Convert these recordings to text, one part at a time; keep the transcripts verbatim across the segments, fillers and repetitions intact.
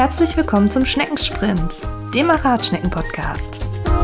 Herzlich willkommen zum Schneckensprint, dem Aratschnecken-Podcast.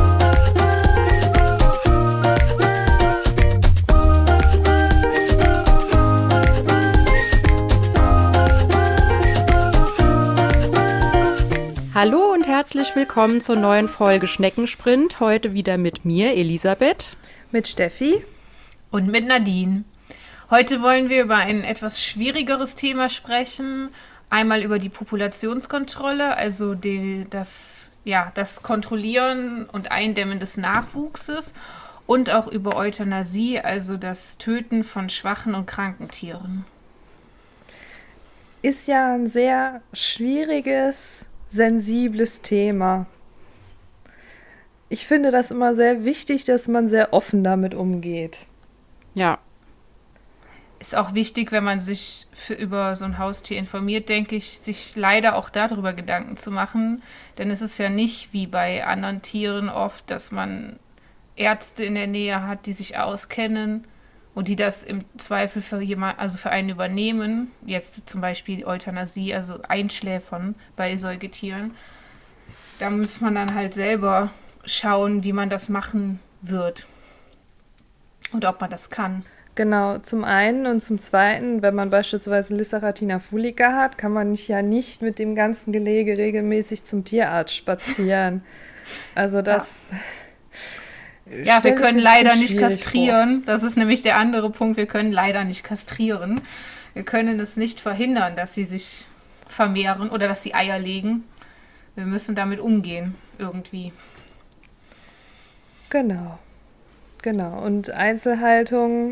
Hallo und herzlich willkommen zur neuen Folge Schneckensprint. Heute wieder mit mir, Elisabeth. Mit Steffi. Und mit Nadine. Heute wollen wir über ein etwas schwierigeres Thema sprechen. Einmal über die Populationskontrolle, also die, das, ja, das Kontrollieren und Eindämmen des Nachwuchses. Und auch über Euthanasie, also das Töten von schwachen und kranken Tieren. Ist ja ein sehr schwieriges, sensibles Thema. Ich finde das immer sehr wichtig, dass man sehr offen damit umgeht. Ja. Ist auch wichtig, wenn man sich für, über so ein Haustier informiert, denke ich, sich leider auch darüber Gedanken zu machen. Denn es ist ja nicht wie bei anderen Tieren oft, dass man Ärzte in der Nähe hat, die sich auskennen und die das im Zweifel für jemand, also für einen übernehmen. Jetzt zum Beispiel Euthanasie, also Einschläfern bei Säugetieren. Da muss man dann halt selber schauen, wie man das machen wird und ob man das kann. Genau, zum einen und zum zweiten, wenn man beispielsweise Lissaratina fulica hat, kann man nicht, ja nicht mit dem ganzen Gelege regelmäßig zum Tierarzt spazieren. Also das... Ja, ja wir können leider nicht kastrieren. Vor. Das ist nämlich der andere Punkt. Wir können leider nicht kastrieren. Wir können es nicht verhindern, dass sie sich vermehren oder dass sie Eier legen. Wir müssen damit umgehen, irgendwie. Genau, genau. Und Einzelhaltung...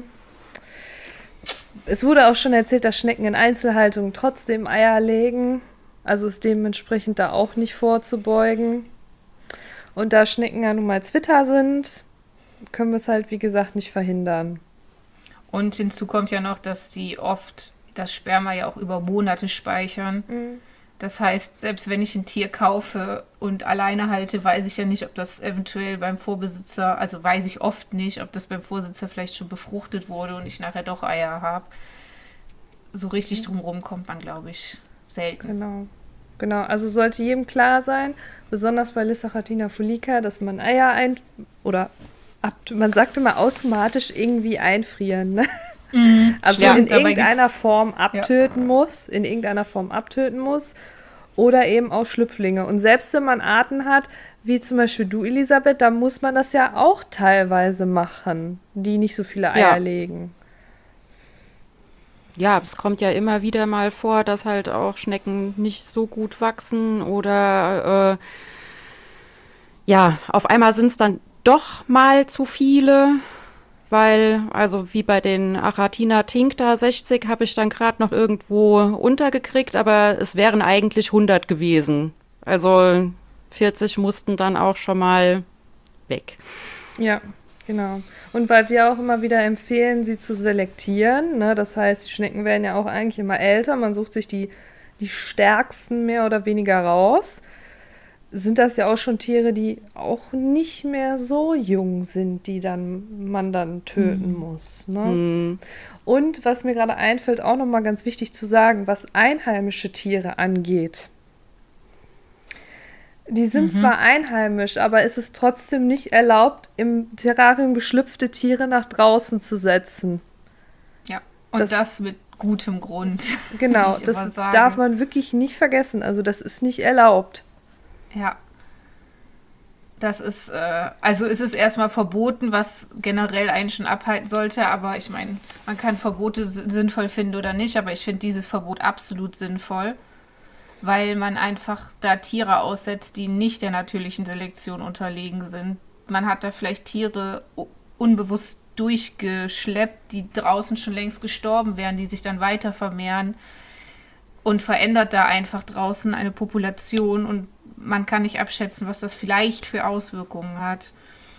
Es wurde auch schon erzählt, dass Schnecken in Einzelhaltung trotzdem Eier legen. Also ist dementsprechend da auch nicht vorzubeugen. Und da Schnecken ja nun mal Zwitter sind, können wir es halt, wie gesagt, nicht verhindern. Und hinzu kommt ja noch, dass die oft das Sperma ja auch über Monate speichern. Mhm. Das heißt, selbst wenn ich ein Tier kaufe und alleine halte, weiß ich ja nicht, ob das eventuell beim Vorbesitzer, also weiß ich oft nicht, ob das beim Vorbesitzer vielleicht schon befruchtet wurde und ich nachher doch Eier habe. So richtig drumherum kommt man, glaube ich, selten. Genau. Genau, also sollte jedem klar sein, besonders bei Lissaratina fulica, dass man Eier ein... oder ab, man sagt immer automatisch irgendwie einfrieren, ne? Mhm, also ja, in irgendeiner Form abtöten ja. muss, in irgendeiner Form abtöten muss oder eben auch Schlüpflinge. Und selbst wenn man Arten hat, wie zum Beispiel du, Elisabeth, da muss man das ja auch teilweise machen, die nicht so viele Eier ja. legen. Ja, es kommt ja immer wieder mal vor, dass halt auch Schnecken nicht so gut wachsen oder äh, ja, auf einmal sind es dann doch mal zu viele. Weil, also wie bei den Aratina tincta sechzig habe ich dann gerade noch irgendwo untergekriegt, aber es wären eigentlich hundert gewesen. Also vierzig mussten dann auch schon mal weg. Ja, genau. Und weil wir auch immer wieder empfehlen, sie zu selektieren, ne? Das heißt, die Schnecken werden ja auch eigentlich immer älter, man sucht sich die, die stärksten mehr oder weniger raus. Sind das ja auch schon Tiere, die auch nicht mehr so jung sind, die dann man dann töten mhm. muss. Ne? Mhm. Und was mir gerade einfällt, auch nochmal ganz wichtig zu sagen, was einheimische Tiere angeht. Die sind mhm. zwar einheimisch, aber es ist trotzdem nicht erlaubt, im Terrarium geschlüpfte Tiere nach draußen zu setzen. Ja, und das, das mit gutem Grund. Genau, das darf man wirklich nicht vergessen. Also das ist nicht erlaubt. Ja, das ist, äh, also ist es erstmal verboten, was generell einen schon abhalten sollte, aber ich meine, man kann Verbote sinnvoll finden oder nicht, aber ich finde dieses Verbot absolut sinnvoll, weil man einfach da Tiere aussetzt, die nicht der natürlichen Selektion unterlegen sind. Man hat da vielleicht Tiere unbewusst durchgeschleppt, die draußen schon längst gestorben wären, die sich dann weiter vermehren und verändert da einfach draußen eine Population und man kann nicht abschätzen, was das vielleicht für Auswirkungen hat.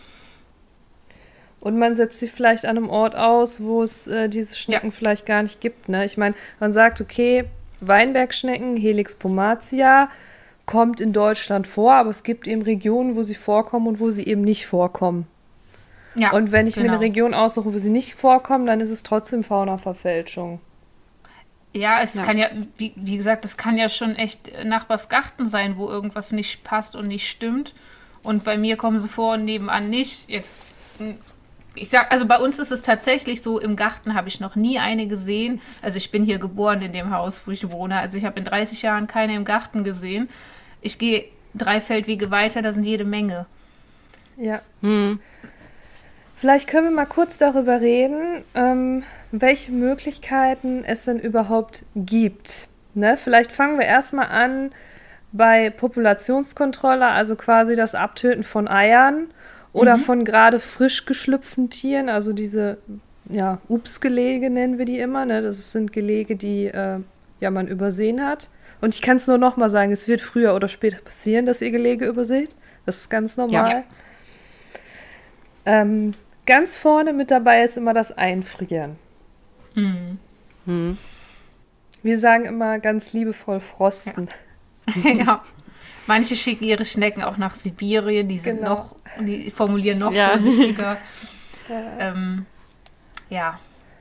Und man setzt sie vielleicht an einem Ort aus, wo es äh, diese Schnecken ja. vielleicht gar nicht gibt. Ne? Ich meine, man sagt, okay, Weinbergschnecken, Helix pomatia, kommt in Deutschland vor, aber es gibt eben Regionen, wo sie vorkommen und wo sie eben nicht vorkommen. Ja, und wenn ich genau. mir eine Region aussuche, wo sie nicht vorkommen, dann ist es trotzdem Faunaverfälschung. Ja, es Ja. kann ja, wie, wie gesagt, es kann ja schon echt Nachbarsgarten sein, wo irgendwas nicht passt und nicht stimmt. Und bei mir kommen sie vor und nebenan nicht. Jetzt, mh, ich sag, also bei uns ist es tatsächlich so, im Garten habe ich noch nie eine gesehen. Also ich bin hier geboren in dem Haus, wo ich wohne. Also ich habe in dreißig Jahren keine im Garten gesehen. Ich gehe drei Feldwege weiter, da sind jede Menge. Ja. Hm. Vielleicht können wir mal kurz darüber reden, ähm, welche Möglichkeiten es denn überhaupt gibt. Ne? Vielleicht fangen wir erstmal an bei Populationskontrolle, also quasi das Abtöten von Eiern oder Mhm. von gerade frisch geschlüpften Tieren, also diese ja, Ups-Gelege nennen wir die immer. Ne? Das sind Gelege, die äh, ja, man übersehen hat. Und ich kann es nur noch mal sagen, es wird früher oder später passieren, dass ihr Gelege überseht. Das ist ganz normal. Ja. Ähm, ganz vorne mit dabei ist immer das Einfrieren. Mhm. Hm. Wir sagen immer ganz liebevoll frosten. Ja. Manche schicken ihre Schnecken auch nach Sibirien, die sind Genau. noch, die formulieren noch Ja. vorsichtiger. Ja. Ähm, ja.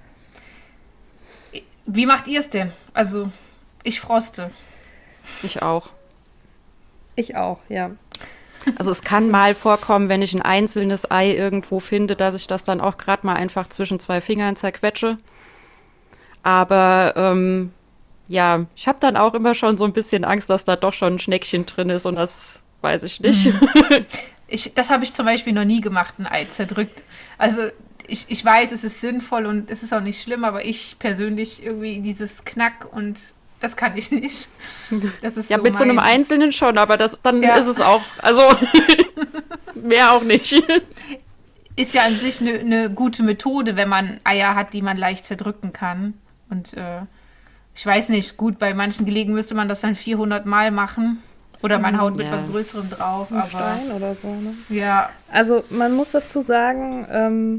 Wie macht ihr es denn? Also, ich froste. Ich auch. Ich auch, ja. Also es kann mal vorkommen, wenn ich ein einzelnes Ei irgendwo finde, dass ich das dann auch gerade mal einfach zwischen zwei Fingern zerquetsche. Aber ähm, ja, ich habe dann auch immer schon so ein bisschen Angst, dass da doch schon ein Schneckchen drin ist und das weiß ich nicht. Ich, das habe ich zum Beispiel noch nie gemacht, ein Ei zerdrückt. Also ich, ich weiß, es ist sinnvoll und es ist auch nicht schlimm, aber ich persönlich irgendwie dieses Knack und das kann ich nicht. Das ist Ja, so mit so einem mein- Einzelnen schon, aber das, dann Ja. ist es auch, also mehr auch nicht. Ist ja an sich eine ne gute Methode, wenn man Eier hat, die man leicht zerdrücken kann. Und äh, ich weiß nicht, gut, bei manchen Gelegen müsste man das dann vierhundert Mal machen. Oder man haut mit Ja. was Größerem drauf. Ein Aber Stein oder so, ne? ja, Also man muss dazu sagen, ähm,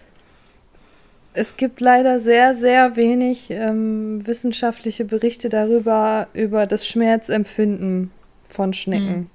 es gibt leider sehr, sehr wenig ähm, wissenschaftliche Berichte darüber, über das Schmerzempfinden von Schnecken.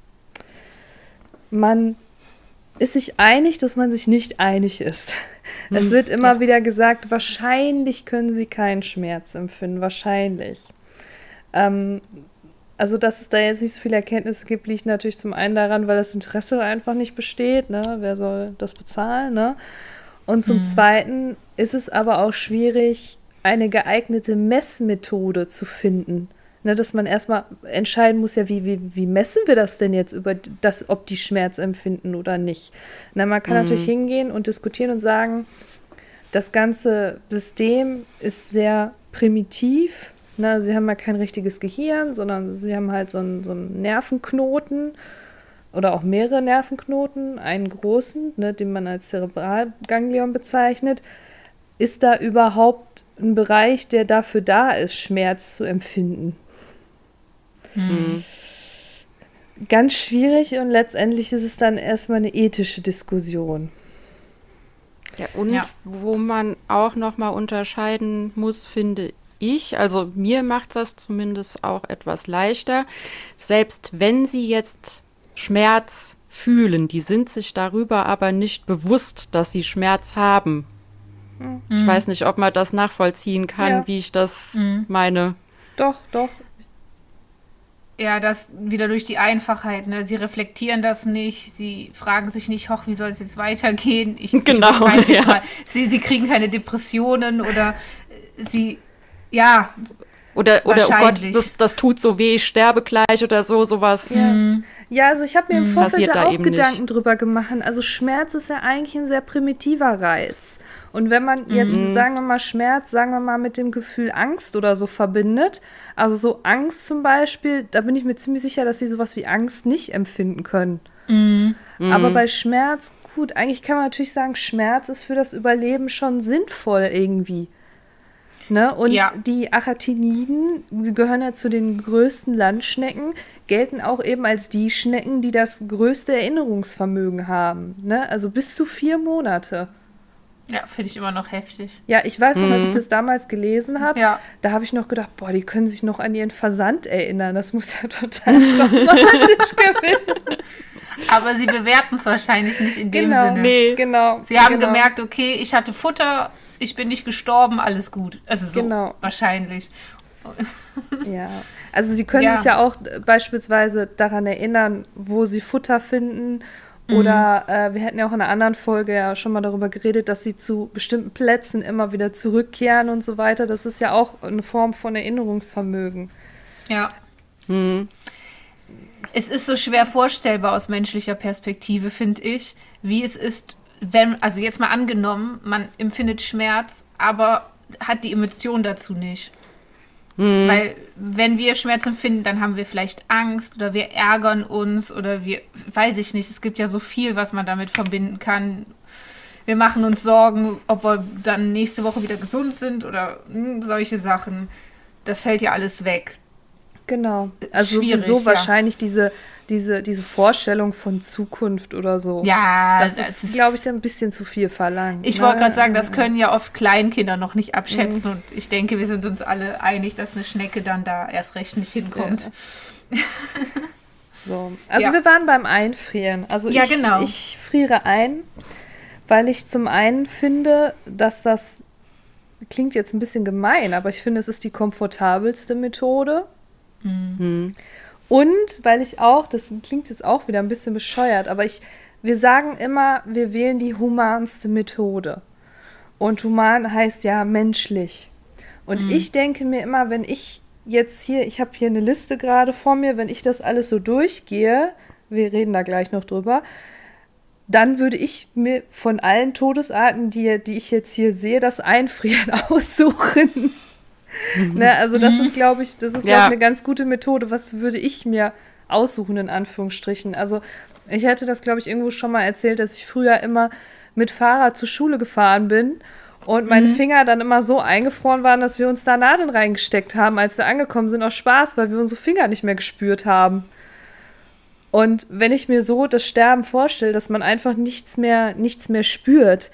Man ist sich einig, dass man sich nicht einig ist. Es wird immer ja. wieder gesagt, wahrscheinlich können sie keinen Schmerz empfinden, wahrscheinlich. Ähm, also, dass es da jetzt nicht so viele Erkenntnisse gibt, liegt natürlich zum einen daran, weil das Interesse einfach nicht besteht, ne? Wer soll das bezahlen, ne? Und zum Zweiten ist es aber auch schwierig, eine geeignete Messmethode zu finden. Ne, dass man erstmal entscheiden muss, ja, wie, wie, wie messen wir das denn jetzt über das, ob die Schmerz empfinden oder nicht. Na, man kann Mhm. natürlich hingehen und diskutieren und sagen, das ganze System ist sehr primitiv. Ne, sie haben ja kein richtiges Gehirn, sondern sie haben halt so einen, so einen Nervenknoten oder auch mehrere Nervenknoten, einen großen, ne, den man als Zerebralganglion bezeichnet. Ist da überhaupt ein Bereich, der dafür da ist, Schmerz zu empfinden? Mhm. Ganz schwierig und letztendlich ist es dann erstmal eine ethische Diskussion. Ja, und Ja. wo man auch nochmal unterscheiden muss, finde ich, also mir macht das zumindest auch etwas leichter, selbst wenn sie jetzt Schmerz fühlen, die sind sich darüber aber nicht bewusst, dass sie Schmerz haben. Ich weiß nicht, ob man das nachvollziehen kann, Ja. wie ich das Mhm. meine. Doch, doch. Ja, das wieder durch die Einfachheit. Ne? Sie reflektieren das nicht. Sie fragen sich nicht, hoch, wie soll es jetzt weitergehen? Ich, Genau, ich will kein- ja. sie, sie kriegen keine Depressionen oder äh, sie, ja, Oder, oder oh Gott, Wahrscheinlich. das, das tut so weh, ich sterbe gleich oder so, sowas. Ja. Ja, also ich habe mir im Vorfeld Passiert da da auch eben Gedanken nicht. drüber gemacht. Also Schmerz ist ja eigentlich ein sehr primitiver Reiz. Und wenn man jetzt, sagen wir mal, Schmerz, sagen wir mal, mit dem Gefühl Angst oder so verbindet, also so Angst zum Beispiel, da bin ich mir ziemlich sicher, dass sie sowas wie Angst nicht empfinden können. Aber bei Schmerz, gut, eigentlich kann man natürlich sagen, Schmerz ist für das Überleben schon sinnvoll irgendwie. Ne? Und Ja. die Achatiniden, die gehören ja zu den größten Landschnecken, gelten auch eben als die Schnecken, die das größte Erinnerungsvermögen haben. Ne? Also bis zu vier Monate. ja, finde ich immer noch heftig. Ja, ich weiß noch, als ich das damals gelesen habe, Ja. da habe ich noch gedacht, boah, die können sich noch an ihren Versand erinnern. Das muss ja total traumatisch gewesen. Aber sie bewerten es wahrscheinlich nicht in dem Genau, Sinne. Nee. genau. Sie haben genau. gemerkt, okay, ich hatte Futter, ich bin nicht gestorben, alles gut. Also so Genau. wahrscheinlich. Ja, also sie können Ja. sich ja auch beispielsweise daran erinnern, wo sie Futter finden. Oder äh, wir hatten ja auch in einer anderen Folge ja schon mal darüber geredet, dass sie zu bestimmten Plätzen immer wieder zurückkehren und so weiter. Das ist ja auch eine Form von Erinnerungsvermögen. Ja. Hm. Es ist so schwer vorstellbar aus menschlicher Perspektive, finde ich, wie es ist, wenn, also jetzt mal angenommen, man empfindet Schmerz, aber hat die Emotion dazu nicht. Hm. Weil wenn wir Schmerz empfinden, dann haben wir vielleicht Angst oder wir ärgern uns oder wir, weiß ich nicht, es gibt ja so viel, was man damit verbinden kann. Wir machen uns Sorgen, ob wir dann nächste Woche wieder gesund sind oder mh, solche Sachen. Das fällt ja alles weg. Genau. Also schwierig, sowieso ja. wahrscheinlich diese, diese, diese Vorstellung von Zukunft oder so. Ja, das, ist, glaube ich, ein bisschen zu viel verlangt. Ich ne? wollte gerade sagen, das können ja oft Kleinkinder noch nicht abschätzen. Mhm. Und ich denke, wir sind uns alle einig, dass eine Schnecke dann da erst recht nicht hinkommt. Ja. So. Also Ja. wir waren beim Einfrieren. Also Ja, ich, genau. ich friere ein, weil ich zum einen finde, dass das klingt jetzt ein bisschen gemein, aber ich finde, es ist die komfortabelste Methode. Hm. Und weil ich auch, das klingt jetzt auch wieder ein bisschen bescheuert, aber ich, wir sagen immer, wir wählen die humanste Methode. Und human heißt ja menschlich. Und Mhm. ich denke mir immer, wenn ich jetzt hier, ich habe hier eine Liste gerade vor mir, wenn ich das alles so durchgehe, wir reden da gleich noch drüber, dann würde ich mir von allen Todesarten, die, die ich jetzt hier sehe, das Einfrieren aussuchen. Ne, also das ist, glaube ich, das ist, glaube Ja. ich, eine ganz gute Methode. Was würde ich mir aussuchen, in Anführungsstrichen? Also ich hätte das, glaube ich, irgendwo schon mal erzählt, dass ich früher immer mit Fahrrad zur Schule gefahren bin und meine Mhm. Finger dann immer so eingefroren waren, dass wir uns da Nadeln reingesteckt haben, als wir angekommen sind, aus Spaß, weil wir unsere Finger nicht mehr gespürt haben. Und wenn ich mir so das Sterben vorstelle, dass man einfach nichts mehr, nichts mehr spürt,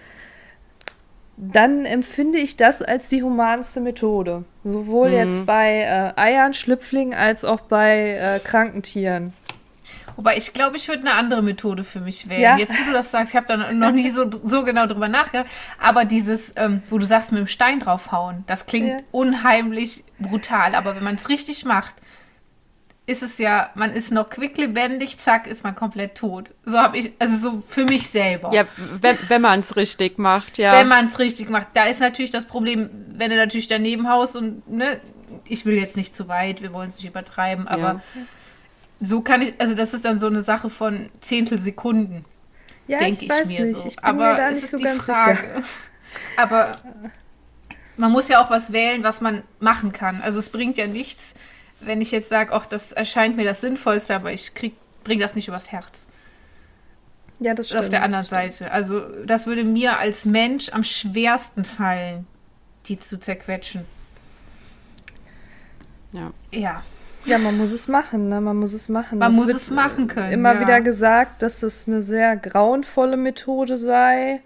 dann empfinde ich das als die humanste Methode. Sowohl Mhm. jetzt bei äh, Eiern, Schlüpflingen als auch bei äh, kranken Tieren. Wobei ich glaube, ich würde eine andere Methode für mich wählen. Ja. Jetzt, wo du das sagst, ich habe da noch nie so, so genau drüber nachgedacht. Aber dieses, ähm, wo du sagst, mit dem Stein draufhauen, das klingt Ja. unheimlich brutal. Aber wenn man es richtig macht, ist es ja, man ist noch quicklebendig, zack, ist man komplett tot. So habe ich, also so für mich selber. Ja, wenn, wenn man es richtig macht, ja. Wenn man es richtig macht. Da ist natürlich das Problem, wenn du natürlich daneben haust und, ne, ich will jetzt nicht zu weit, wir wollen es nicht übertreiben, aber Ja. so kann ich, also das ist dann so eine Sache von Zehntelsekunden, Ja, denke ich ich, weiß mir nicht. so. Ich bin aber mir da es nicht ist so die ganz Frage. sicher. Aber man muss ja auch was wählen, was man machen kann. Also es bringt ja nichts, wenn ich jetzt sage, ach, das erscheint mir das Sinnvollste, aber ich krieg, bring das nicht übers Herz. Ja, das stimmt. Auf der anderen das stimmt. Seite. Also das würde mir als Mensch am schwersten fallen, die zu zerquetschen. Ja. Ja. Ja, man muss es machen, ne? Man muss es machen. Man muss wird es machen können, Immer ja. wieder gesagt, dass es eine sehr grauenvolle Methode sei.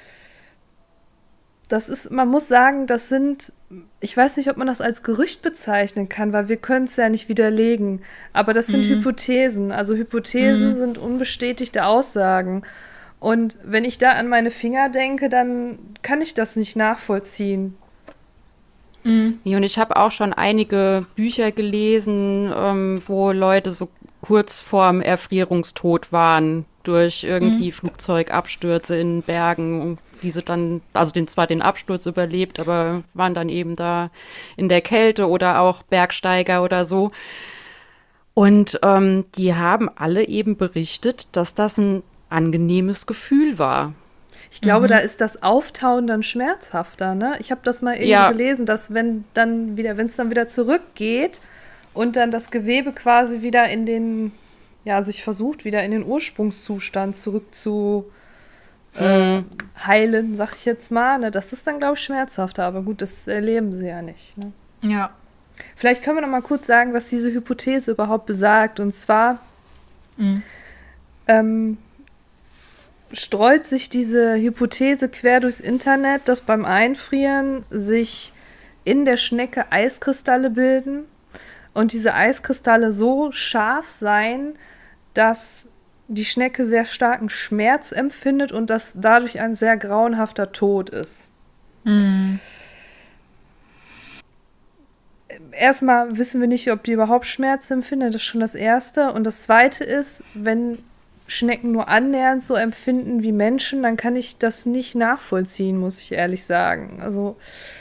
Das ist, man muss sagen, das sind, ich weiß nicht, ob man das als Gerücht bezeichnen kann, weil wir können es ja nicht widerlegen. Aber das sind Mhm. Hypothesen. Also Hypothesen Mhm. sind unbestätigte Aussagen. Und wenn ich da an meine Finger denke, dann kann ich das nicht nachvollziehen. Mhm. Ja, und ich habe auch schon einige Bücher gelesen, ähm, wo Leute so kurz vorm Erfrierungstod waren durch irgendwie Mhm. Flugzeugabstürze in Bergen, diese dann, also den, zwar den Absturz überlebt, aber waren dann eben da in der Kälte oder auch Bergsteiger oder so. Und ähm, die haben alle eben berichtet, dass das ein angenehmes Gefühl war. Ich glaube, Mhm. da ist das Auftauen dann schmerzhafter, ne? Ich habe das mal irgendwie Ja. gelesen, dass wenn dann wieder, wenn es dann wieder zurückgeht und dann das Gewebe quasi wieder in den, ja, sich versucht, wieder in den Ursprungszustand zurück zu äh, Mhm. heilen, sag ich jetzt mal, ne? Das ist dann, glaube ich, schmerzhafter, aber gut, das erleben sie ja nicht, ne? Ja. Vielleicht können wir noch mal kurz sagen, was diese Hypothese überhaupt besagt. Und zwar Mhm. ähm, streut sich diese Hypothese quer durchs Internet, dass beim Einfrieren sich in der Schnecke Eiskristalle bilden und diese Eiskristalle so scharf seien, dass die Schnecke sehr starken Schmerz empfindet und dass dadurch ein sehr grauenhafter Tod ist. Mhm. erstmal wissen wir nicht, ob die überhaupt Schmerzen empfinden. Das ist schon das Erste. Und das Zweite ist, wenn Schnecken nur annähernd so empfinden wie Menschen, dann kann ich das nicht nachvollziehen, muss ich ehrlich sagen. Also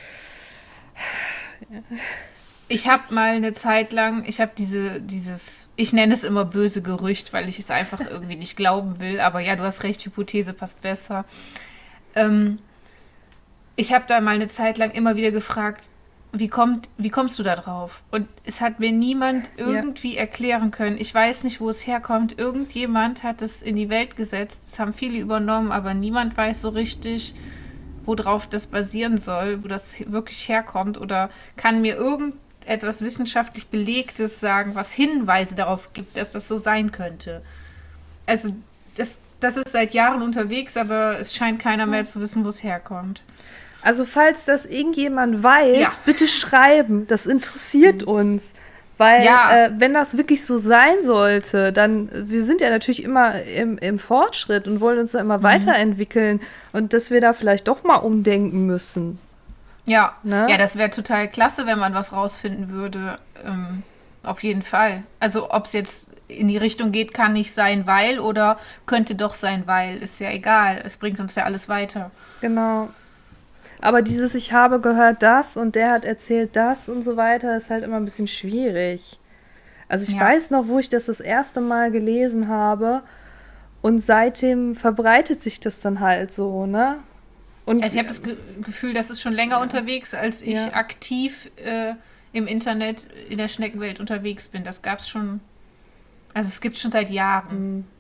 ich habe mal eine Zeit lang, ich habe diese, dieses, ich nenne es immer böse Gerücht, weil ich es einfach irgendwie nicht glauben will, aber ja, du hast recht, Hypothese passt besser. Ähm, ich habe da mal eine Zeit lang immer wieder gefragt, wie, kommt, wie kommst du da drauf? Und es hat mir niemand irgendwie ja. erklären können. Ich weiß nicht, wo es herkommt. Irgendjemand hat es in die Welt gesetzt, das haben viele übernommen, aber niemand weiß so richtig, worauf das basieren soll, wo das wirklich herkommt oder kann mir irgendetwas wissenschaftlich Belegtes sagen, was Hinweise darauf gibt, dass das so sein könnte. Also das, das ist seit Jahren unterwegs, aber es scheint keiner mehr zu wissen, wo es herkommt. Also falls das irgendjemand weiß, ja. bitte schreiben, das interessiert uns. Weil ja. äh, wenn das wirklich so sein sollte, dann, wir sind ja natürlich immer im, im Fortschritt und wollen uns da immer mhm. weiterentwickeln und dass wir da vielleicht doch mal umdenken müssen. Ja, ne? Ja, das wäre total klasse, wenn man was rausfinden würde. Ähm, auf jeden Fall. Also ob es jetzt in die Richtung geht, kann nicht sein, weil oder könnte doch sein, weil. Ist ja egal. Es bringt uns ja alles weiter. Genau. Aber dieses, ich habe gehört das und der hat erzählt das und so weiter, ist halt immer ein bisschen schwierig. Also ich ja. weiß noch, wo ich das das erste Mal gelesen habe und seitdem verbreitet sich das dann halt so, ne? Und also ich habe das Ge- Gefühl, das ist schon länger ja. unterwegs, als ich ja. aktiv äh, im Internet in der Schneckenwelt unterwegs bin. Das gab es schon, also es gibt es schon seit Jahren. Mhm.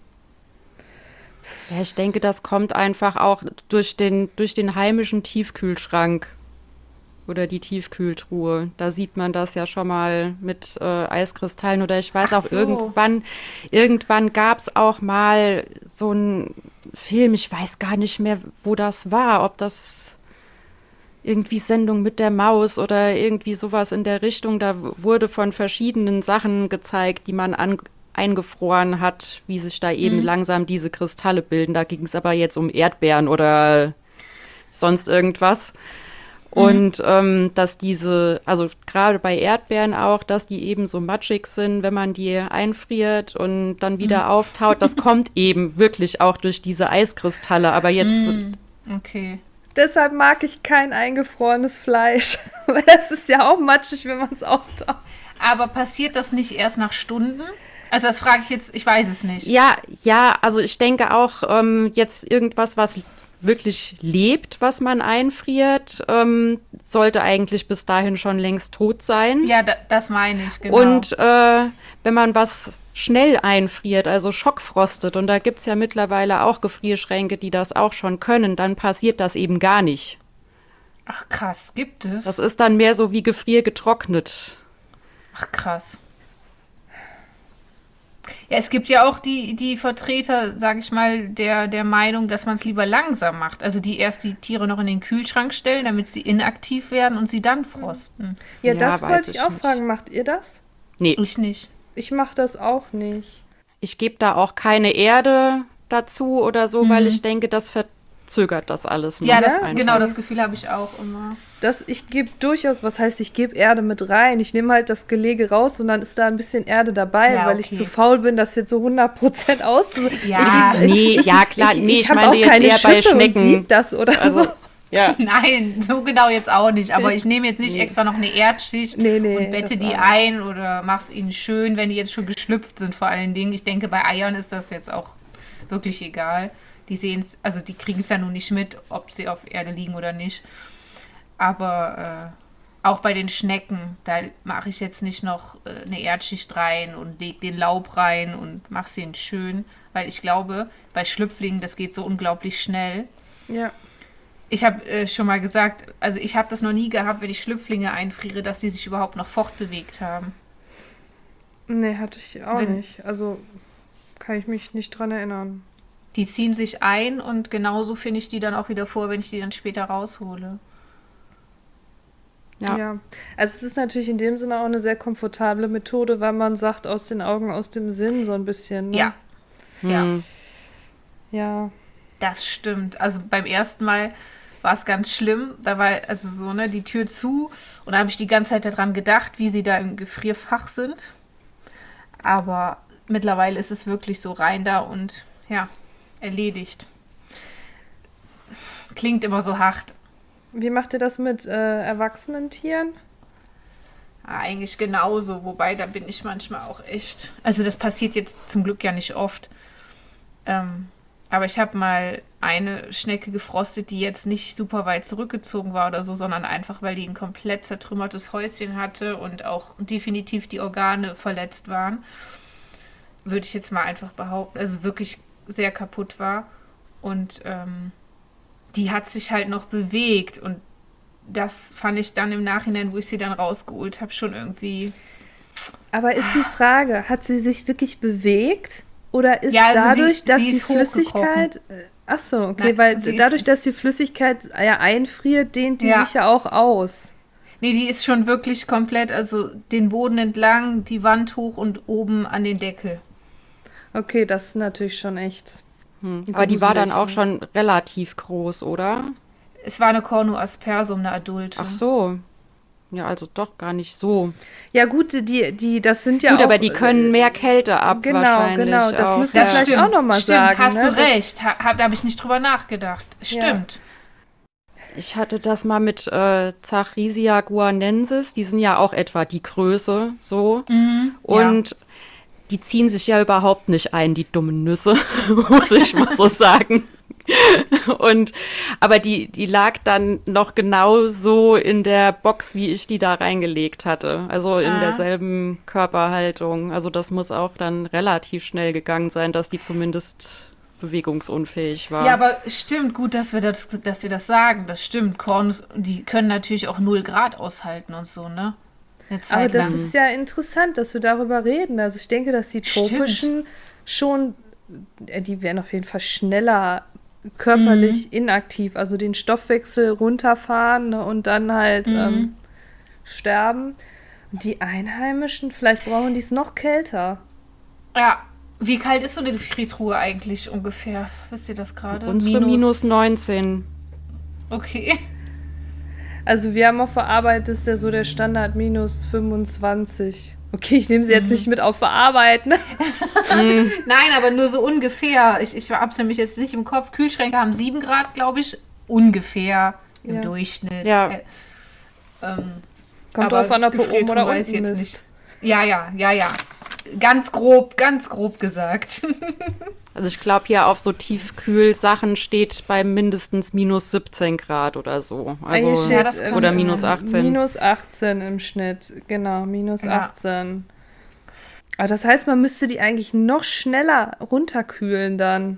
Ja, ich denke, das kommt einfach auch durch den, durch den heimischen Tiefkühlschrank oder die Tiefkühltruhe. Da sieht man das ja schon mal mit äh, Eiskristallen oder ich weiß Ach auch so. irgendwann, irgendwann gab es auch mal so einen Film, ich weiß gar nicht mehr, wo das war, ob das irgendwie Sendung mit der Maus oder irgendwie sowas in der Richtung, da wurde von verschiedenen Sachen gezeigt, die man an eingefroren hat, wie sich da eben mhm. langsam diese Kristalle bilden. Da ging es aber jetzt um Erdbeeren oder sonst irgendwas. Mhm. Und ähm, dass diese, also gerade bei Erdbeeren auch, dass die eben so matschig sind, wenn man die einfriert und dann wieder mhm. auftaut. Das kommt eben wirklich auch durch diese Eiskristalle. Aber jetzt... Mhm. Okay. Deshalb mag ich kein eingefrorenes Fleisch. Weil das ist ja auch matschig, wenn man es auftaut. Aber passiert das nicht erst nach Stunden? Also das frage ich jetzt, ich weiß es nicht. Ja, ja, also ich denke auch ähm, jetzt irgendwas, was wirklich lebt, was man einfriert, ähm, sollte eigentlich bis dahin schon längst tot sein. Ja, da, das meine ich, genau. Und äh, wenn man was schnell einfriert, also schockfrostet, und da gibt es ja mittlerweile auch Gefrierschränke, die das auch schon können, dann passiert das eben gar nicht. Ach krass, gibt es? Das ist dann mehr so wie gefriergetrocknet. Ach krass. Ja, es gibt ja auch die, die Vertreter, sage ich mal, der, der Meinung, dass man es lieber langsam macht. Also die erst die Tiere noch in den Kühlschrank stellen, damit sie inaktiv werden und sie dann frosten. Ja, ja das wollte ich auch nicht. fragen. Macht ihr das? Nee. Ich nicht. Ich mache das auch nicht. Ich gebe da auch keine Erde dazu oder so, mhm. weil ich denke, das verzögert das alles. Ne? Ja, das, genau, das Gefühl habe ich auch immer. Das, ich gebe durchaus, was heißt, ich gebe Erde mit rein. Ich nehme halt das Gelege raus und dann ist da ein bisschen Erde dabei, ja, weil okay. ich zu faul bin, das jetzt so hundert Prozent auszuwählen. Ja, ich, nee, ich, ja klar, ich, nee, ich, ich meine auch jetzt keine eher Schippe bei Schnecken. Und sieht das oder also, so. Ja. Nein, so genau jetzt auch nicht. Aber ich nehme jetzt nicht nee. extra noch eine Erdschicht nee, nee, und bette die auch. ein oder mache es ihnen schön, wenn die jetzt schon geschlüpft sind vor allen Dingen. Ich denke, bei Eiern ist das jetzt auch wirklich egal. Die sehen es, also die kriegen es ja nun nicht mit, ob sie auf Erde liegen oder nicht. Aber äh, auch bei den Schnecken, da mache ich jetzt nicht noch äh, eine Erdschicht rein und lege den Laub rein und mache sie ihnen schön. Weil ich glaube, bei Schlüpflingen, das geht so unglaublich schnell. Ja. Ich habe äh, schon mal gesagt, also ich habe das noch nie gehabt, wenn ich Schlüpflinge einfriere, dass die sich überhaupt noch fortbewegt haben. Nee, hatte ich auch wenn, nicht. Also kann ich mich nicht dran erinnern. Die ziehen sich ein und genauso finde ich die dann auch wieder vor, wenn ich die dann später raushole. Ja. ja. Also es ist natürlich in dem Sinne auch eine sehr komfortable Methode, weil man sagt, aus den Augen, aus dem Sinn so ein bisschen. Ne? Ja. Hm. Ja. Ja. Das stimmt. Also beim ersten Mal war es ganz schlimm. Da war also so, ne, die Tür zu und da habe ich die ganze Zeit daran gedacht, wie sie da im Gefrierfach sind. Aber mittlerweile ist es wirklich so rein da und ja, erledigt. Klingt immer so hart. Wie macht ihr das mit äh, erwachsenen Tieren? Ja, eigentlich genauso, wobei da bin ich manchmal auch echt. Also das passiert jetzt zum Glück ja nicht oft. Ähm, aber ich habe mal eine Schnecke gefrostet, die jetzt nicht super weit zurückgezogen war oder so, sondern einfach, weil die ein komplett zertrümmertes Häuschen hatte und auch definitiv die Organe verletzt waren. Würde ich jetzt mal einfach behaupten. Also wirklich sehr kaputt war. Und ähm, die hat sich halt noch bewegt und das fand ich dann im Nachhinein, wo ich sie dann rausgeholt habe, schon irgendwie. Aber ist die Frage, hat sie sich wirklich bewegt? Oder ist ja, also dadurch, sie, dass sie die ist Flüssigkeit. Ach so, okay, Nein, weil sie dadurch, ist, dass die Flüssigkeit ja einfriert, dehnt die ja. sich ja auch aus. Nee, die ist schon wirklich komplett, also den Boden entlang, die Wand hoch und oben an den Deckel. Okay, das ist natürlich schon echt. Hm. Aber die war dann auch schon relativ groß, oder? Es war eine Cornu aspersum, eine adulte. Ach so. Ja, also doch gar nicht so. Ja gut, die, die, das sind ja gut, auch... aber die können mehr Kälte ab genau, wahrscheinlich. Genau, genau, das auch. müsst ihr das vielleicht stimmt, auch nochmal sagen. Hast ne? du das recht, ha, da habe ich nicht drüber nachgedacht. Stimmt. Ja. Ich hatte das mal mit äh, Zachrisia guanensis, die sind ja auch etwa die Größe, so. Mhm, und ja. Die ziehen sich ja überhaupt nicht ein, die dummen Nüsse, muss ich mal so sagen. Und aber die, die lag dann noch genau so in der Box, wie ich die da reingelegt hatte. Also in ah. derselben Körperhaltung. Also das muss auch dann relativ schnell gegangen sein, dass die zumindest bewegungsunfähig war. Ja, aber stimmt, gut, dass wir das, dass wir das sagen. Das stimmt. Kornus, die können natürlich auch null Grad aushalten und so, ne? Aber das lang. ist ja interessant, dass wir darüber reden. Also ich denke, dass die tropischen Stimmt. schon, die werden auf jeden Fall schneller körperlich mhm. inaktiv, also den Stoffwechsel runterfahren, ne, und dann halt mhm. ähm, sterben. Und die Einheimischen, vielleicht brauchen die es noch kälter. Ja, wie kalt ist so eine Gefriertruhe eigentlich ungefähr? Wisst ihr das gerade? Unsere minus neunzehn. Okay. Also wir haben auf der Arbeit, ist ja so der Standard minus fünfundzwanzig. Okay, ich nehme sie jetzt mhm. nicht mit auf der Arbeit, ne? mhm. Nein, aber nur so ungefähr. Ich, ich habe es nämlich jetzt nicht im Kopf. Kühlschränke haben sieben Grad, glaube ich, ungefähr im ja. Durchschnitt. Ja. Äh, ähm, Kommt drauf an, ob du oben oder unten jetzt bist. Nicht. Ja, ja, ja, ja. Ganz grob, ganz grob gesagt. Also ich glaube, hier auf so Tiefkühlsachen steht bei mindestens minus siebzehn Grad oder so. Also steht, ja, das oder minus achtzehn. Minus achtzehn im Schnitt, genau, minus ja. achtzehn. Aber das heißt, man müsste die eigentlich noch schneller runterkühlen dann.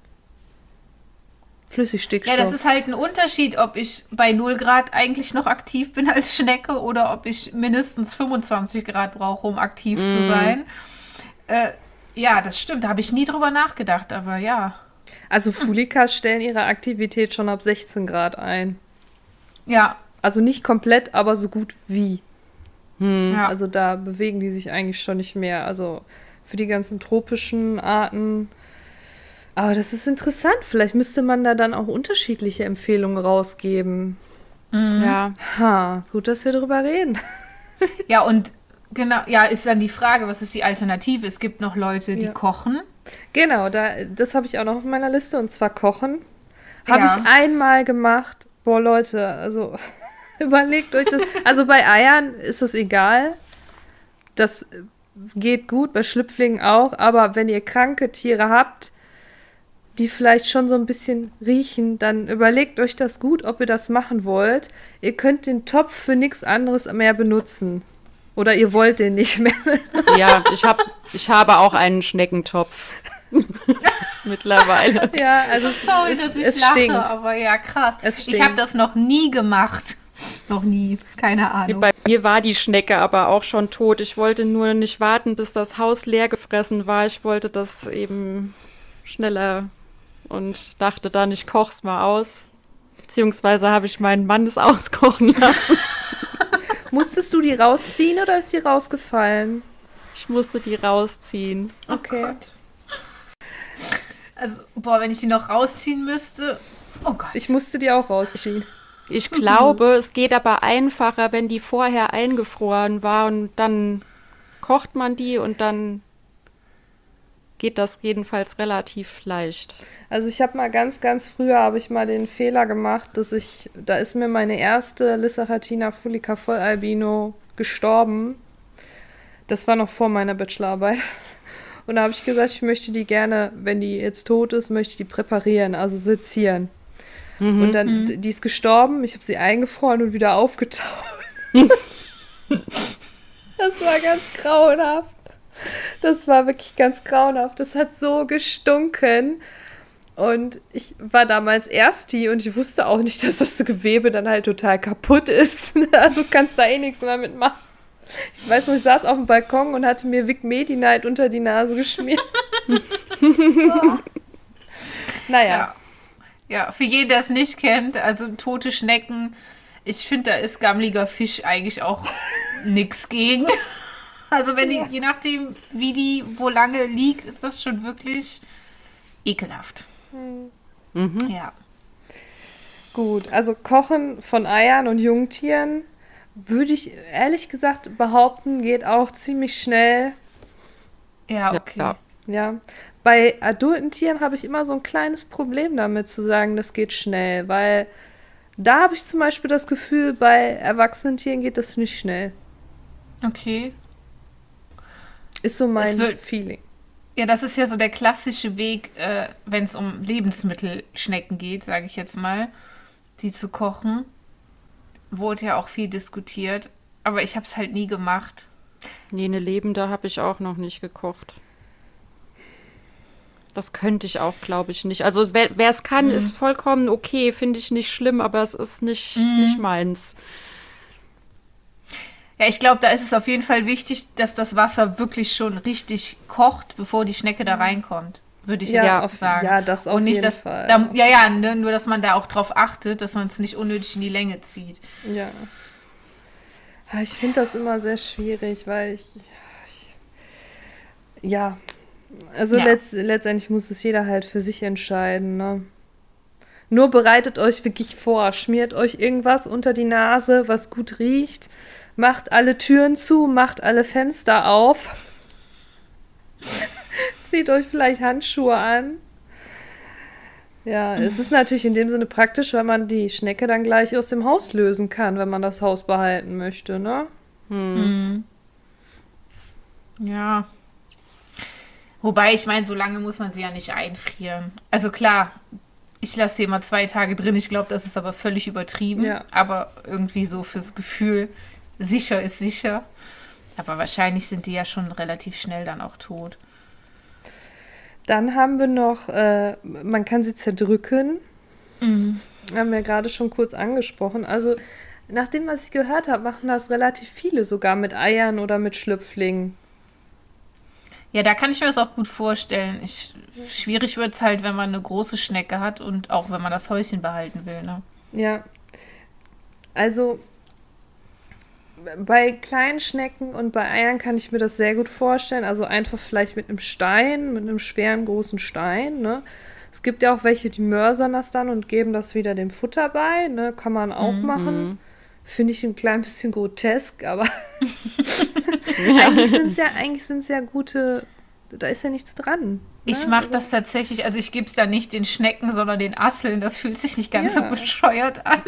Flüssigstickstoff. Ja, das ist halt ein Unterschied, ob ich bei null Grad eigentlich noch aktiv bin als Schnecke oder ob ich mindestens fünfundzwanzig Grad brauche, um aktiv mm. zu sein. Äh, ja, das stimmt. Da habe ich nie drüber nachgedacht, aber ja. Also Fulikas stellen ihre Aktivität schon ab sechzehn Grad ein. Ja. Also nicht komplett, aber so gut wie. Hm. Ja. Also da bewegen die sich eigentlich schon nicht mehr. Also für die ganzen tropischen Arten. Aber das ist interessant. Vielleicht müsste man da dann auch unterschiedliche Empfehlungen rausgeben. Mhm. Ja. Ha, gut, dass wir drüber reden. Ja, und genau, ja, ist dann die Frage, was ist die Alternative? Es gibt noch Leute, die ja. kochen. Genau, da, das habe ich auch noch auf meiner Liste, und zwar kochen. Habe Ja. ich einmal gemacht. Boah, Leute, also überlegt euch das. Also bei Eiern ist es egal. Das geht gut, bei Schlüpflingen auch. Aber wenn ihr kranke Tiere habt, die vielleicht schon so ein bisschen riechen, dann überlegt euch das gut, ob ihr das machen wollt. Ihr könnt den Topf für nichts anderes mehr benutzen. Oder ihr wollt den nicht mehr. Ja, ich, hab, ich habe auch einen Schneckentopf. Mittlerweile. Ja, also Sorry, es, dass ich es lache, stinkt. aber ja, krass. Es ich habe stinkt. das noch nie gemacht. Noch nie. Keine Ahnung. Bei mir war die Schnecke aber auch schon tot. Ich wollte nur nicht warten, bis das Haus leer gefressen war. Ich wollte das eben schneller und dachte dann, ich koch's mal aus. Beziehungsweise habe ich meinen Mann es auskochen lassen. Musstest du die rausziehen oder ist die rausgefallen? Ich musste die rausziehen. Okay. Oh Gott. Also, boah, wenn ich die noch rausziehen müsste, Oh Gott. Ich musste die auch rausziehen. Ich glaube, es geht aber einfacher, wenn die vorher eingefroren war und dann kocht man die und dann geht das jedenfalls relativ leicht. Also ich habe mal ganz, ganz früher habe ich mal den Fehler gemacht, dass ich, da ist mir meine erste Lissachardina fulica Vollalbino gestorben. Das war noch vor meiner Bachelorarbeit. Und da habe ich gesagt, ich möchte die gerne, wenn die jetzt tot ist, möchte ich die präparieren, also sezieren. Mhm. Und dann, mhm. die ist gestorben, ich habe sie eingefroren und wieder aufgetaut. Das war ganz grauenhaft. Das war wirklich ganz grauenhaft. Das hat so gestunken. Und ich war damals Ersti und ich wusste auch nicht, dass das Gewebe dann halt total kaputt ist. Also kannst da eh nichts mehr mitmachen. Ich weiß noch, ich saß auf dem Balkon und hatte mir Vic Medi-Night unter die Nase geschmiert. Naja. Ja. ja, für jeden, der es nicht kennt, also tote Schnecken, ich finde, da ist gammeliger Fisch eigentlich auch nichts gegen. Also wenn die, ja. je nachdem, wie die wo lange liegt, ist das schon wirklich ekelhaft. Mhm. Ja. Gut, also Kochen von Eiern und Jungtieren würde ich ehrlich gesagt behaupten, geht auch ziemlich schnell. Ja, okay. Ja. ja. Bei adulten Tieren habe ich immer so ein kleines Problem damit zu sagen, das geht schnell, weil da habe ich zum Beispiel das Gefühl, bei erwachsenen Tieren geht das nicht schnell. Okay. Ist so mein wird, Feeling. Ja, das ist ja so der klassische Weg, äh, wenn es um Lebensmittelschnecken geht, sage ich jetzt mal, die zu kochen. Wurde ja auch viel diskutiert, aber ich habe es halt nie gemacht. Nee, eine lebende habe ich auch noch nicht gekocht. Das könnte ich auch, glaube ich, nicht. Also wer es kann, mhm. ist vollkommen okay, finde ich nicht schlimm, aber es ist nicht, mhm. nicht meins. Ja, ich glaube, da ist es auf jeden Fall wichtig, dass das Wasser wirklich schon richtig kocht, bevor die Schnecke da reinkommt, würde ich ja, jetzt auf, sagen. Ja, das auf Und nicht, jeden dass, Fall. Da, ja, ja, ne, nur, dass man da auch drauf achtet, dass man es nicht unnötig in die Länge zieht. Ja. Ich finde das immer sehr schwierig, weil ich, ich ja, also ja. Letzt, letztendlich muss es jeder halt für sich entscheiden, ne? Nur bereitet euch wirklich vor, schmiert euch irgendwas unter die Nase, was gut riecht, macht alle Türen zu, macht alle Fenster auf, zieht euch vielleicht Handschuhe an. Ja, es ist natürlich in dem Sinne praktisch, weil man die Schnecke dann gleich aus dem Haus lösen kann, wenn man das Haus behalten möchte, ne? Hm. Ja. Wobei, ich meine, so lange muss man sie ja nicht einfrieren. Also klar, ich lasse sie immer zwei Tage drin. Ich glaube, das ist aber völlig übertrieben. Ja. Aber irgendwie so fürs Gefühl, sicher ist sicher. Aber wahrscheinlich sind die ja schon relativ schnell dann auch tot. Dann haben wir noch, äh, man kann sie zerdrücken. Mhm. Haben wir gerade schon kurz angesprochen. Also nach dem, was ich gehört habe, machen das relativ viele sogar mit Eiern oder mit Schlüpflingen. Ja, da kann ich mir das auch gut vorstellen. Ich, schwierig wird es halt, wenn man eine große Schnecke hat und auch wenn man das Häuschen behalten will, ne? Ja. Also bei kleinen Schnecken und bei Eiern kann ich mir das sehr gut vorstellen. Also einfach vielleicht mit einem Stein, mit einem schweren, großen Stein, ne? Es gibt ja auch welche, die mörsern das dann und geben das wieder dem Futter bei, ne? Kann man auch mhm. machen. Finde ich ein klein bisschen grotesk, aber eigentlich sind es ja, eigentlich sind's ja gute, da ist ja nichts dran. Ne? Ich mache also, das tatsächlich, also ich gebe es da nicht den Schnecken, sondern den Asseln. Das fühlt sich nicht ganz ja. so bescheuert an.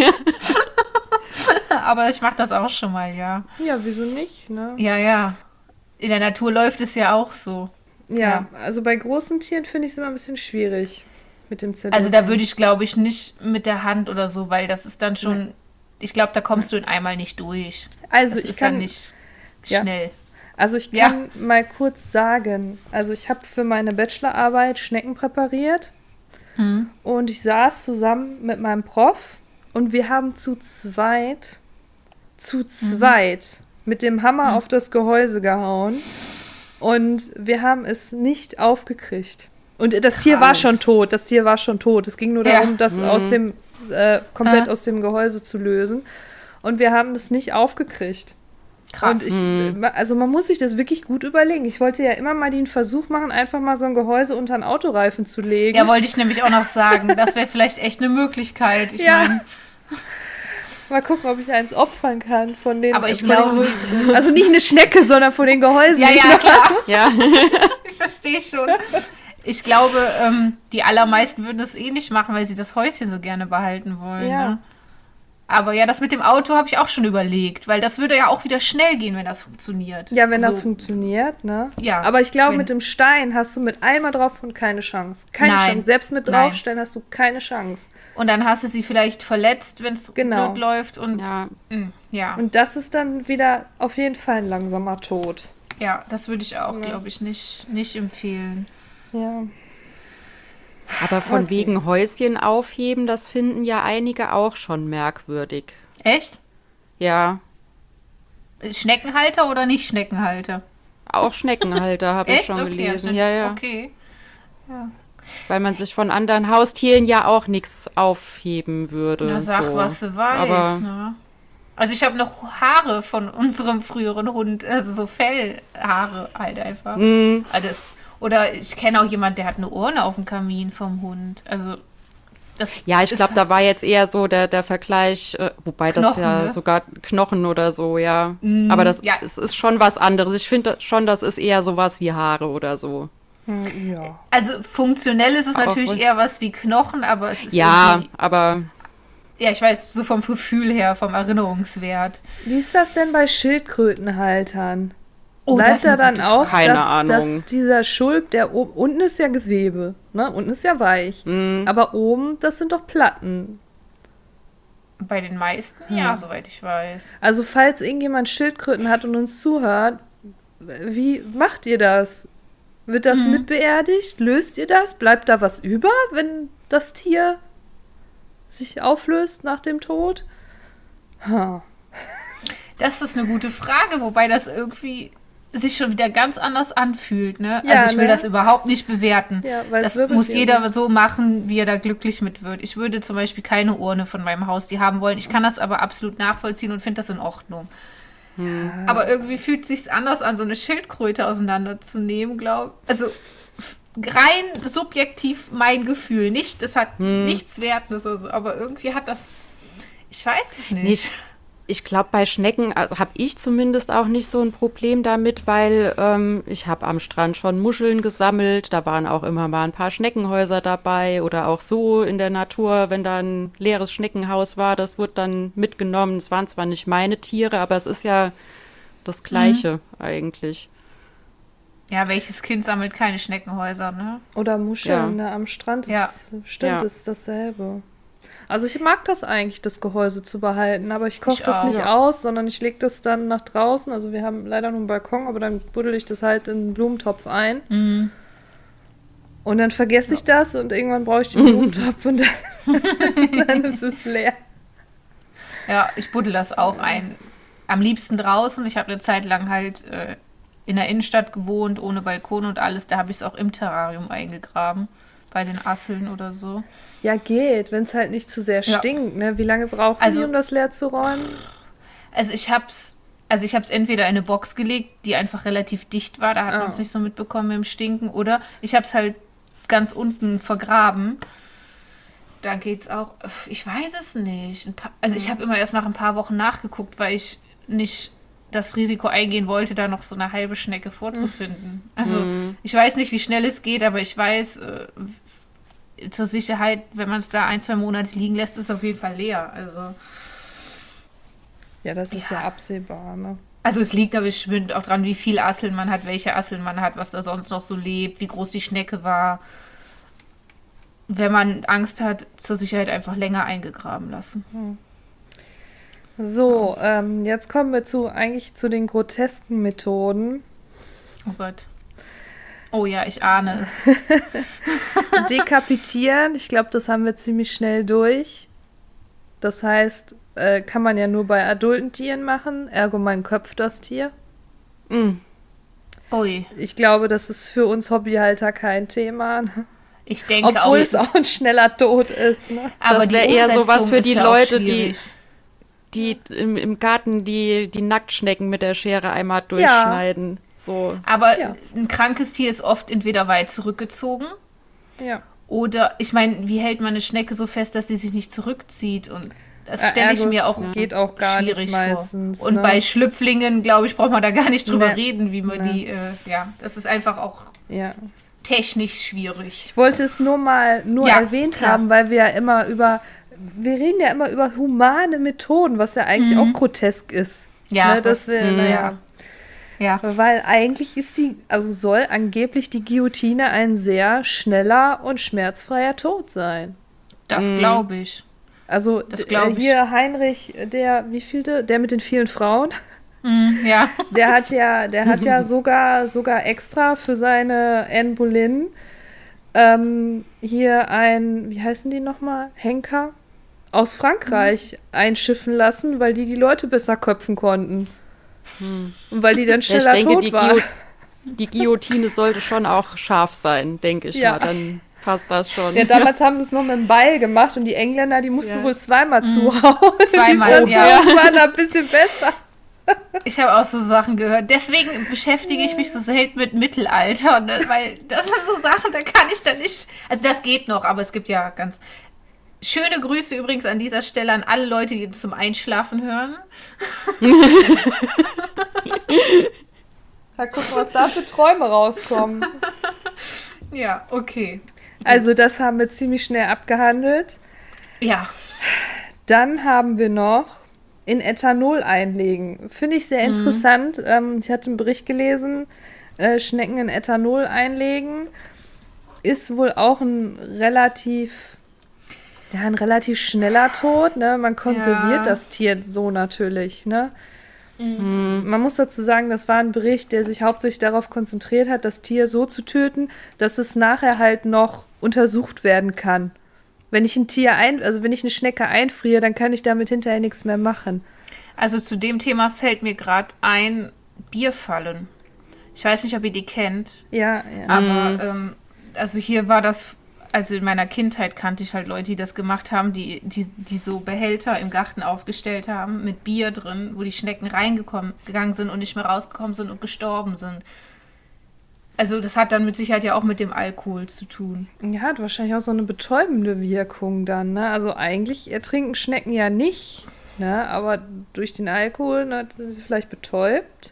Aber ich mache das auch schon mal, ja. Ja, wieso nicht, ne? Ja, ja. In der Natur läuft es ja auch so. Ja, ja. Also bei großen Tieren finde ich es immer ein bisschen schwierig mit dem Zerdrücken. Also da würde ich, glaube ich, nicht mit der Hand oder so, weil das ist dann schon... Ja. Ich glaube, da kommst du in einmal nicht durch. Also das ich ist kann dann nicht ja. schnell. Also ich kann ja. mal kurz sagen, also ich habe für meine Bachelorarbeit Schnecken präpariert hm. und ich saß zusammen mit meinem Prof und wir haben zu zweit, zu zweit hm. mit dem Hammer hm. auf das Gehäuse gehauen und wir haben es nicht aufgekriegt. Und das Krass. Tier war schon tot, das Tier war schon tot. Es ging nur darum, ja. das mhm. aus dem Äh, komplett ah. aus dem Gehäuse zu lösen. Und wir haben das nicht aufgekriegt. Krass. Und ich, mhm. also man muss sich das wirklich gut überlegen. Ich wollte ja immer mal den Versuch machen, einfach mal so ein Gehäuse unter einen Autoreifen zu legen. Ja, wollte ich nämlich auch noch sagen. Das wäre vielleicht echt eine Möglichkeit. Ich ja. mein, mal gucken, ob ich eins opfern kann von den, aber ich von glaube, den Gehäusen. Also nicht eine Schnecke, sondern von den Gehäusen. Ja, ja, klar. Ja. Ich verstehe schon. Ich glaube, ähm, die allermeisten würden das eh nicht machen, weil sie das Häuschen so gerne behalten wollen. Ja. Ne? Aber ja, das mit dem Auto habe ich auch schon überlegt, weil das würde ja auch wieder schnell gehen, wenn das funktioniert. Ja, wenn so. das funktioniert, ne? Ja. Aber ich glaube, wenn. mit dem Stein hast du mit einmal drauf und keine Chance. Keine Nein. Chance. Selbst mit draufstellen hast du keine Chance. Und dann hast du sie vielleicht verletzt, wenn es Genau. blöd läuft. Und Ja. mh, ja. Und das ist dann wieder auf jeden Fall ein langsamer Tod. ja, das würde ich auch, Ja. glaube ich, nicht, nicht empfehlen. Ja. Aber von Okay. wegen Häuschen aufheben, das finden ja einige auch schon merkwürdig. Echt? Ja, Schneckenhalter oder nicht Schneckenhalter? auch Schneckenhalter habe ich Echt? schon Okay, gelesen. also- Ja, ja. Okay. Ja. Weil man sich von anderen Haustieren ja auch nichts aufheben würde. Na, sag, so. was du weißt. Aber Ne? Also ich habe noch Haare von unserem früheren Hund, also so Fellhaare halt einfach. mh, Also das, oder ich kenne auch jemanden, der hat eine Urne auf dem Kamin vom Hund. Also das ja, ich ist- glaube, da war jetzt eher so der, der Vergleich, äh, wobei das Knochen, ja ne? sogar Knochen oder so, ja. Mm, Aber das ja. es ist schon was anderes. Ich finde schon, das ist eher sowas wie Haare oder so. Hm, ja. Also funktionell ist es Aber natürlich wohl- eher was wie Knochen, aber es ist Ja, irgendwie- aber ja, ich weiß, so vom Gefühl her, vom Erinnerungswert. Wie ist das denn bei Schildkrötenhaltern? Oh, Bleibt das ist da eine dann gute auch, Keine dass, Ahnung. dass dieser Schulp, der oben, unten ist ja Gewebe, ne? Unten ist ja weich. mh, Aber oben, das sind doch Platten. Bei den meisten, Hm. ja, soweit ich weiß. Also falls irgendjemand Schildkröten hat und uns zuhört, wie macht ihr das? Wird das Mhm. mitbeerdigt? Löst ihr das? Bleibt da was über, wenn das Tier sich auflöst nach dem Tod? Ha. Das ist eine gute Frage, wobei das irgendwie sich schon wieder ganz anders anfühlt, ne? Ja, also ich will ne? das überhaupt nicht bewerten. Ja, weil es Das wirbelt muss ja jeder immer. so machen, wie er da glücklich mit wird. Ich würde zum Beispiel keine Urne von meinem Haustier haben wollen. Ich kann das aber absolut nachvollziehen und finde das in Ordnung. Aber irgendwie fühlt es sich anders an, so eine Schildkröte auseinanderzunehmen, glaube ich. Also f- rein subjektiv mein Gefühl. Nicht, das hat nichts Wertes oder so, aber irgendwie hat das, ich weiß es nicht. nicht. Ich glaube, bei Schnecken also, habe ich zumindest auch nicht so ein Problem damit, weil ähm, ich habe am Strand schon Muscheln gesammelt. Da waren auch immer mal ein paar Schneckenhäuser dabei oder auch so in der Natur, wenn da ein leeres Schneckenhaus war, das wurde dann mitgenommen. Es waren zwar nicht meine Tiere, aber es ist ja das Gleiche eigentlich. Ja, welches Kind sammelt keine Schneckenhäuser, ne? Oder Muscheln Ja. ne, am Strand. Ja. Ist, stimmt, Ja. ist dasselbe. Also ich mag das eigentlich, das Gehäuse zu behalten, aber ich koche Ich das auch. nicht aus, sondern ich lege das dann nach draußen. Also wir haben leider nur einen Balkon, aber dann buddel ich das halt in einen Blumentopf ein. Mhm. Und dann vergesse ich das und irgendwann brauche ich den Blumentopf und dann, dann ist es leer. Ja, ich buddel das auch ein. Am liebsten draußen. Ich habe eine Zeit lang halt äh, in der Innenstadt gewohnt, ohne Balkon und alles. Da habe ich es auch im Terrarium eingegraben. Bei den Asseln oder so. Ja, geht, wenn es halt nicht zu sehr Ja. stinkt. Ne? Wie lange brauchen Also- die, um das leer zu räumen? Also ich hab's, also ich hab's entweder in eine Box gelegt, die einfach relativ dicht war, da hat Oh. man es nicht so mitbekommen mit dem Stinken, oder ich hab's halt ganz unten vergraben. Da geht's auch, ich weiß es nicht. Ein paar, also ich habe immer erst nach ein paar Wochen nachgeguckt, weil ich nicht das Risiko eingehen wollte, da noch so eine halbe Schnecke vorzufinden. Also ich weiß nicht, wie schnell es geht, aber ich weiß, äh, zur Sicherheit, wenn man es da ein, zwei Monate liegen lässt, ist es auf jeden Fall leer. Also Ja, das ist ja, Ja. absehbar, ne? Also es liegt aber bestimmt auch dran, wie viele Asseln man hat, welche Asseln man hat, was da sonst noch so lebt, wie groß die Schnecke war. Wenn man Angst hat, zur Sicherheit einfach länger eingegraben lassen. So, ähm, jetzt kommen wir zu eigentlich zu den grotesken Methoden. Oh Gott. Oh ja, ich ahne es. Dekapitieren, ich glaube, das haben wir ziemlich schnell durch. Das heißt, äh, kann man ja nur bei adulten Tieren machen, ergo man köpft das Tier. Mm. Ui, Ich glaube, das ist für uns Hobbyhalter kein Thema, ne? ich denke auch, Obwohl es ist- auch ein schneller Tod ist. Ne? aber das die wär eher Umsetzung sowas für ist die ja auch Leute, die- schwierig. die im, im Garten die, die Nacktschnecken mit der Schere einmal durchschneiden. Ja. So. Aber ja. ein krankes Tier ist oft entweder weit zurückgezogen. Ja. Oder, ich meine, wie hält man eine Schnecke so fest, dass sie sich nicht zurückzieht? Und das stelle ich mir auch, geht auch gar schwierig nicht meistens, vor. Und ne? bei Schlüpflingen, glaube ich, braucht man da gar nicht drüber nee. reden, wie man nee. die, äh, ja, das ist einfach auch ja. technisch schwierig. Ich wollte es nur mal nur ja, erwähnt klar. haben, weil wir ja immer über, wir reden ja immer über humane Methoden, was ja eigentlich mhm. auch grotesk ist. Ja, ne, das, das wir, ist, ja. ja. Weil eigentlich ist die, also soll angeblich die Guillotine ein sehr schneller und schmerzfreier Tod sein. Das mhm. glaube ich. Also das d- hier ich. Heinrich, der, wie vielte, der mit den vielen Frauen, mm, ja. der hat ja, der hat ja sogar, sogar extra für seine Anne Boleyn ähm, hier ein, wie heißen die nochmal, Henker aus Frankreich mm. einschiffen lassen, weil die die Leute besser köpfen konnten. Mm. Und weil die dann schneller ja, ich denke, tot die waren. Guillot- die Guillotine sollte schon auch scharf sein, denke ich ja. mal, dann passt das schon. Ja, damals haben sie es noch mit dem Beil gemacht und die Engländer, die mussten ja. wohl zweimal mhm. zuhauen. Zweimal, die ja. waren da ein bisschen besser. Ich habe auch so Sachen gehört. Deswegen beschäftige ich mich so selten mit Mittelalter, ne? Weil das sind so Sachen, da kann ich dann nicht... Also das geht noch, aber es gibt ja ganz... Schöne Grüße übrigens an dieser Stelle an alle Leute, die zum Einschlafen hören. Ja, guck mal, was da für Träume rauskommen. Ja, okay. Also das haben wir ziemlich schnell abgehandelt. Ja. Dann haben wir noch in Ethanol einlegen. Finde ich sehr mhm. interessant. Ähm, ich hatte einen Bericht gelesen, äh, Schnecken in Ethanol einlegen. Ist wohl auch ein relativ, ja, ein relativ schneller Tod. Ne? Man konserviert ja. das Tier so natürlich. Ne? Mhm. Man muss dazu sagen, das war ein Bericht, der sich hauptsächlich darauf konzentriert hat, das Tier so zu töten, dass es nachher halt noch untersucht werden kann. Wenn ich ein Tier ein, also wenn ich eine Schnecke einfriere, dann kann ich damit hinterher nichts mehr machen. Also zu dem Thema fällt mir gerade ein Bierfallen. Ich weiß nicht, ob ihr die kennt. Ja, ja. Aber mhm. ähm, also hier war das, also in meiner Kindheit kannte ich halt Leute, die das gemacht haben, die, die, die so Behälter im Garten aufgestellt haben mit Bier drin, wo die Schnecken reingekommen gegangen sind und nicht mehr rausgekommen sind und gestorben sind. Also das hat dann mit Sicherheit ja auch mit dem Alkohol zu tun. Ja, hat wahrscheinlich auch so eine betäubende Wirkung dann, ne? Also eigentlich ertrinken Schnecken ja nicht, ne? Aber durch den Alkohol, ne, sind sie vielleicht betäubt.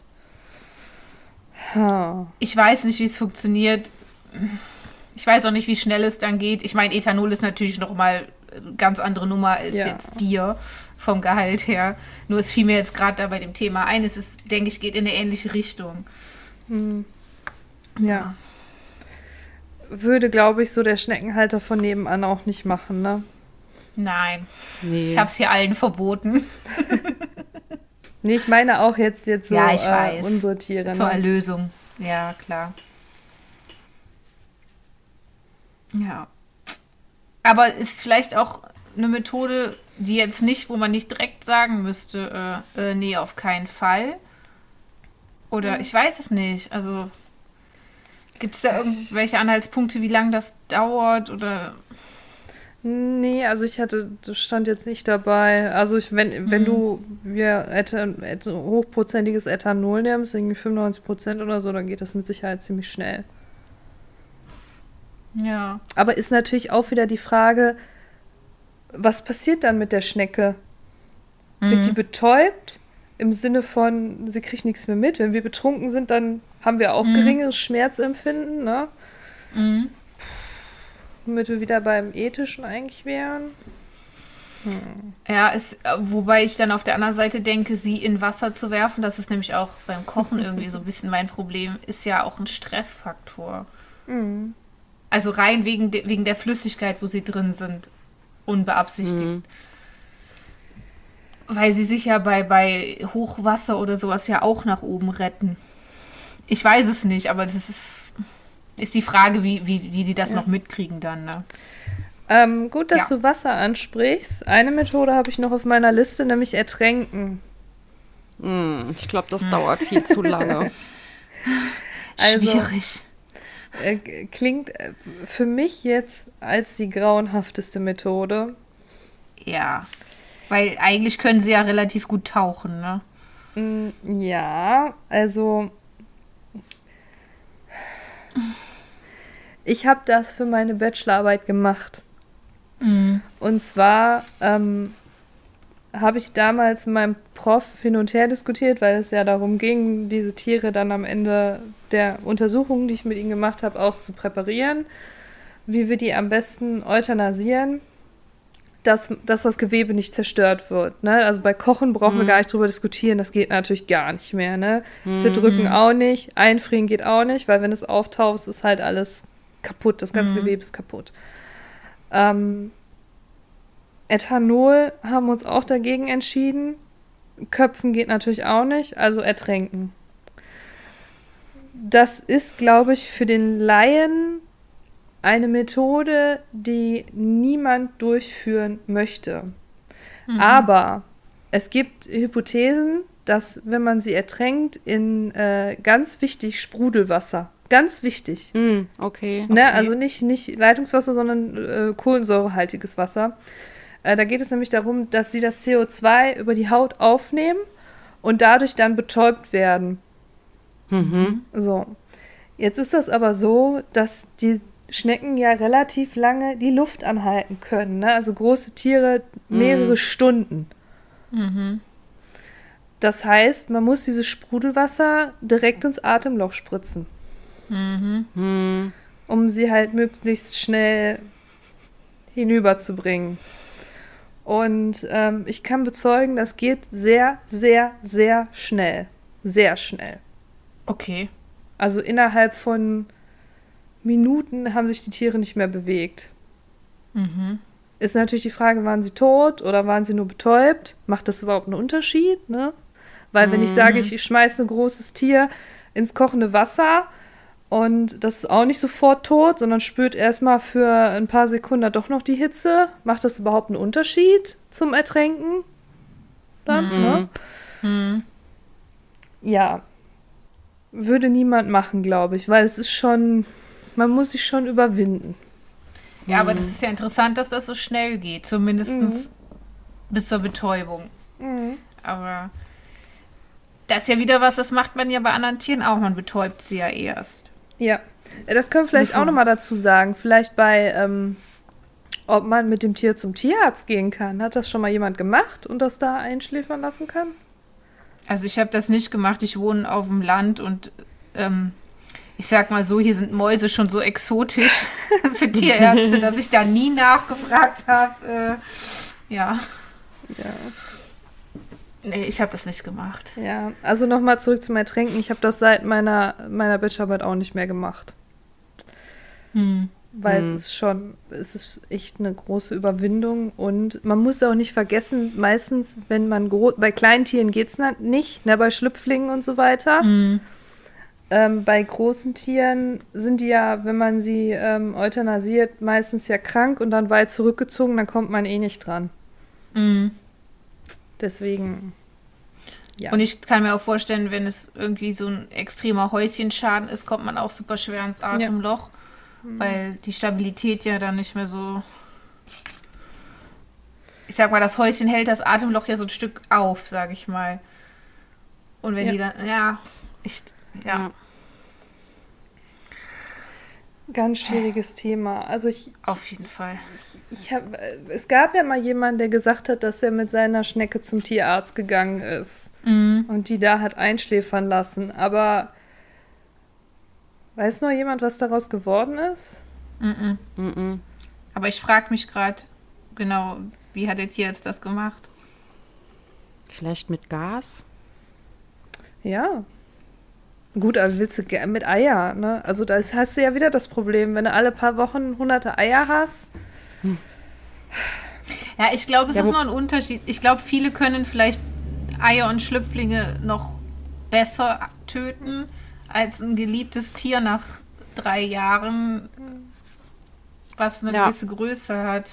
Ha. Ich weiß nicht, wie es funktioniert. Ich weiß auch nicht, wie schnell es dann geht. Ich meine, Ethanol ist natürlich noch mal eine ganz andere Nummer als ja. jetzt Bier vom Gehalt her. Nur es fiel mir jetzt gerade da bei dem Thema ein. Es ist, denke ich, geht in eine ähnliche Richtung. Hm. Ja. Würde, glaube ich, so der Schneckenhalter von nebenan auch nicht machen, ne? Nein. Nee. Ich habe es hier allen verboten. Nee, ich meine auch jetzt, jetzt so ja, ich äh, weiß. unsere Tiere. Zur ne? Erlösung. Ja, klar. Ja. Aber ist vielleicht auch eine Methode, die jetzt nicht, wo man nicht direkt sagen müsste, äh, äh, nee, auf keinen Fall. Oder ich weiß es nicht. Also gibt es da irgendwelche Anhaltspunkte, wie lange das dauert? Oder? Nee, also ich hatte, das stand jetzt nicht dabei. Also ich, wenn, wenn mhm. du wir Ethan, Ethan, hochprozentiges Ethanol nimmst, irgendwie fünfundneunzig Prozent oder so, dann geht das mit Sicherheit ziemlich schnell. Ja. Aber ist natürlich auch wieder die Frage, was passiert dann mit der Schnecke? Mhm. Wird die betäubt? Im Sinne von, sie kriegt nichts mehr mit. Wenn wir betrunken sind, dann haben wir auch mhm. geringeres Schmerzempfinden, ne? Mhm. Womit wir wieder beim Ethischen eigentlich wären. Hm. Ja, ist, wobei ich dann auf der anderen Seite denke, sie in Wasser zu werfen, das ist nämlich auch beim Kochen irgendwie so ein bisschen mein Problem, ist ja auch ein Stressfaktor. Mhm. Also rein wegen, de, wegen der Flüssigkeit, wo sie drin sind, unbeabsichtigt. Mhm. Weil sie sich ja bei, bei Hochwasser oder sowas ja auch nach oben retten. Ich weiß es nicht, aber das ist, ist die Frage, wie, wie, wie die das ja. noch mitkriegen dann. Ne? Ähm, gut, dass ja. du Wasser ansprichst. Eine Methode habe ich noch auf meiner Liste, nämlich Ertränken. Mm, ich glaube, das mm. dauert viel zu lange. Also, schwierig. Äh, klingt für mich jetzt als die grauenhafteste Methode. Ja. Weil eigentlich können sie ja relativ gut tauchen, ne? Ja, also ich habe das für meine Bachelorarbeit gemacht. Mhm. Und zwar ähm, habe ich damals mit meinem Prof hin und her diskutiert, weil es ja darum ging, diese Tiere dann am Ende der Untersuchungen, die ich mit ihnen gemacht habe, auch zu präparieren, wie wir die am besten euthanasieren, dass, dass das Gewebe nicht zerstört wird. Ne? Also bei Kochen brauchen Mhm. wir gar nicht drüber diskutieren, das geht natürlich gar nicht mehr. Ne? Mhm. Zerdrücken auch nicht, einfrieren geht auch nicht, weil wenn es auftaucht, ist halt alles kaputt, das ganze Mhm. Gewebe ist kaputt. Ähm, Ethanol haben wir uns auch dagegen entschieden. Köpfen geht natürlich auch nicht, also ertränken. Das ist, glaube ich, für den Laien eine Methode, die niemand durchführen möchte. Mhm. Aber es gibt Hypothesen, dass, wenn man sie ertränkt, in äh, ganz wichtig Sprudelwasser, ganz wichtig, Hm, okay. ne? okay. Also nicht, nicht Leitungswasser, sondern äh, kohlensäurehaltiges Wasser. Äh, da geht es nämlich darum, dass sie das C O zwei über die Haut aufnehmen und dadurch dann betäubt werden. Mhm. So. Jetzt ist das aber so, dass die Schnecken ja relativ lange die Luft anhalten können. Ne? Also große Tiere mehrere Mhm. Stunden. Mhm. Das heißt, man muss dieses Sprudelwasser direkt ins Atemloch spritzen, Mhm. Hm. um sie halt möglichst schnell hinüberzubringen. Und ähm, ich kann bezeugen, das geht sehr, sehr, sehr schnell. Sehr schnell. Okay. Also innerhalb von Minuten haben sich die Tiere nicht mehr bewegt. Mhm. Ist natürlich die Frage, waren sie tot oder waren sie nur betäubt? Macht das überhaupt einen Unterschied? Ne? Weil wenn ich sage, ich schmeiße ein großes Tier ins kochende Wasser und das ist auch nicht sofort tot, sondern spürt erstmal für ein paar Sekunden doch noch die Hitze, macht das überhaupt einen Unterschied zum Ertränken? Dann, Mhm. ne? Mhm. Ja. Würde niemand machen, glaube ich, weil es ist schon, man muss sich schon überwinden. Ja, aber das ist ja interessant, dass das so schnell geht. Zumindest bis zur Betäubung. Mhm. Aber das ist ja wieder was, das macht man ja bei anderen Tieren auch. Man betäubt sie ja erst. Ja, das können wir vielleicht Bevor- auch nochmal dazu sagen. Vielleicht bei, ähm, ob man mit dem Tier zum Tierarzt gehen kann. Hat das schon mal jemand gemacht und das da einschläfern lassen kann? Also ich habe das nicht gemacht. Ich wohne auf dem Land und ähm, ich sag mal so, hier sind Mäuse schon so exotisch für Tierärzte, dass ich da nie nachgefragt habe. Äh, ja, Ja. nee, ich habe das nicht gemacht. Ja, also nochmal zurück zum Ertränken. Ich habe das seit meiner, meiner Bachelorarbeit auch nicht mehr gemacht. Hm. Weil Hm. es ist schon, es ist echt eine große Überwindung und man muss auch nicht vergessen, meistens, wenn man, gro- bei kleinen Tieren geht es nicht, ne, bei Schlüpflingen und so weiter. Hm. Ähm, bei großen Tieren sind die ja, wenn man sie ähm, euthanasiert, meistens ja krank und dann weit zurückgezogen, dann kommt man eh nicht dran. Hm. Deswegen, ja. Und ich kann mir auch vorstellen, wenn es irgendwie so ein extremer Häuschenschaden ist, kommt man auch super schwer ins Atemloch, weil die Stabilität ja dann nicht mehr so. Ich sag mal, das Häuschen hält das Atemloch ja so ein Stück auf, sag ich mal. Und wenn Ja. die dann, ja, ich, ja. Ja. Ganz schwieriges Thema. Also ich, Auf jeden Fall. ich hab, äh, es gab ja mal jemanden, der gesagt hat, dass er mit seiner Schnecke zum Tierarzt gegangen ist Mhm. und die da hat einschläfern lassen. Aber weiß noch jemand, was daraus geworden ist? Mhm. Mhm. Aber ich frage mich gerade, genau, wie hat der Tierarzt das gemacht? Vielleicht mit Gas? Ja. Gut, aber willst du ge- mit Eier, ne? Also da ist- hast du ja wieder das Problem, wenn du alle paar Wochen hunderte Eier hast. Ja, ich glaube, es Ja, ist wo- noch ein Unterschied. Ich glaube, viele können vielleicht Eier und Schlüpflinge noch besser töten als ein geliebtes Tier nach drei Jahren, was eine Ja. gewisse Größe hat.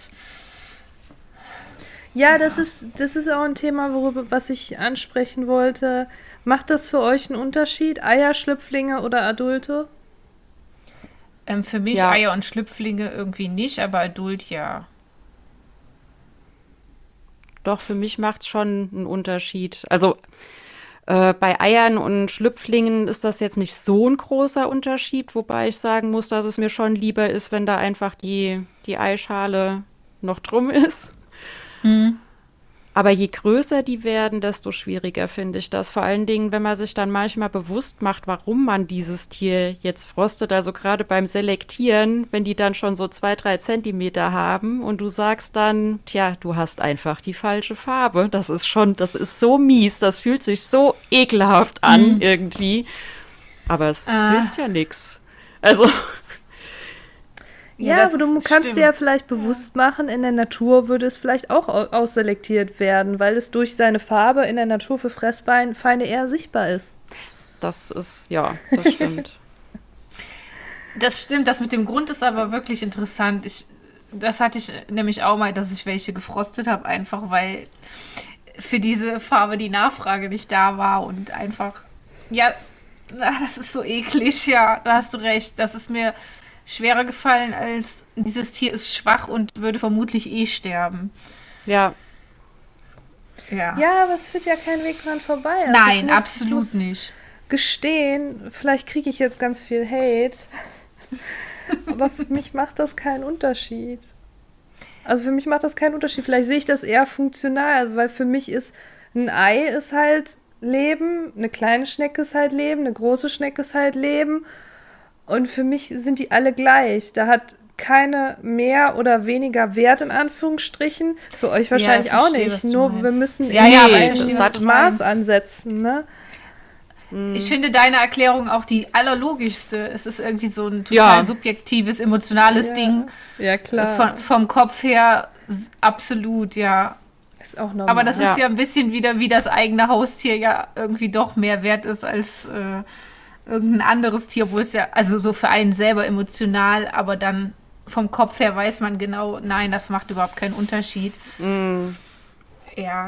Ja, das ist, das ist auch ein Thema, worüber, was ich ansprechen wollte. Macht das für euch einen Unterschied? Eier, Schlüpflinge oder Adulte? Ähm, für mich Ja. Eier und Schlüpflinge irgendwie nicht, aber Adult ja. doch, für mich macht es schon einen Unterschied. Also äh, bei Eiern und Schlüpflingen ist das jetzt nicht so ein großer Unterschied, wobei ich sagen muss, dass es mir schon lieber ist, wenn da einfach die, die Eischale noch drum ist. Mhm. Aber je größer die werden, desto schwieriger finde ich das. Vor allen Dingen, wenn man sich dann manchmal bewusst macht, warum man dieses Tier jetzt frostet. Also gerade beim Selektieren, wenn die dann schon so zwei, drei Zentimeter haben und du sagst dann, tja, du hast einfach die falsche Farbe. Das ist schon, das ist so mies, das fühlt sich so ekelhaft an Mhm. irgendwie. Aber es Ah. hilft ja nichts. Also, Ja, das aber du ist- kannst stimmt. dir ja vielleicht bewusst machen, in der Natur würde es vielleicht auch au- ausselektiert werden, weil es durch seine Farbe in der Natur für Fressfeinde eher sichtbar ist. das ist, ja, das stimmt. Das stimmt, das mit dem Grund ist aber wirklich interessant. Ich, das hatte ich nämlich auch mal, dass ich welche gefrostet habe, einfach weil für diese Farbe die Nachfrage nicht da war und einfach, ja, ah, das ist so eklig, ja, da hast du recht. Das ist mir schwerer gefallen, als dieses Tier ist schwach und würde vermutlich eh sterben. Ja, Ja. Ja, aber es führt ja kein Weg dran vorbei. Also ich Nein, muss- absolut muss nicht. Gestehen, vielleicht kriege ich jetzt ganz viel Hate, aber für mich macht das keinen Unterschied. Also für mich macht das keinen Unterschied. Vielleicht sehe ich das eher funktional, also weil für mich ist ein Ei ist halt Leben, eine kleine Schnecke ist halt Leben, eine große Schnecke ist halt Leben. Und für mich sind die alle gleich. Da hat keine mehr oder weniger Wert in Anführungsstrichen. Für euch wahrscheinlich Ja, ich auch verstehe, nicht. was du Nur meinst. wir müssen Ja, ja, aber ich irgendwie verstehe, was das du Maß meinst. ansetzen, ne? Ich finde deine Erklärung auch die allerlogischste. Es ist irgendwie so ein total Ja. subjektives, emotionales Ja. Ding. Ja, klar. Von, vom Kopf her s- absolut, ja. Ist auch normal. Aber das Ja. ist ja ein bisschen wieder, wie das eigene Haustier ja irgendwie doch mehr wert ist als äh, irgendein anderes Tier, wo es ja, also so für einen selber emotional, aber dann vom Kopf her weiß man genau, nein, das macht überhaupt keinen Unterschied. mm, Ja.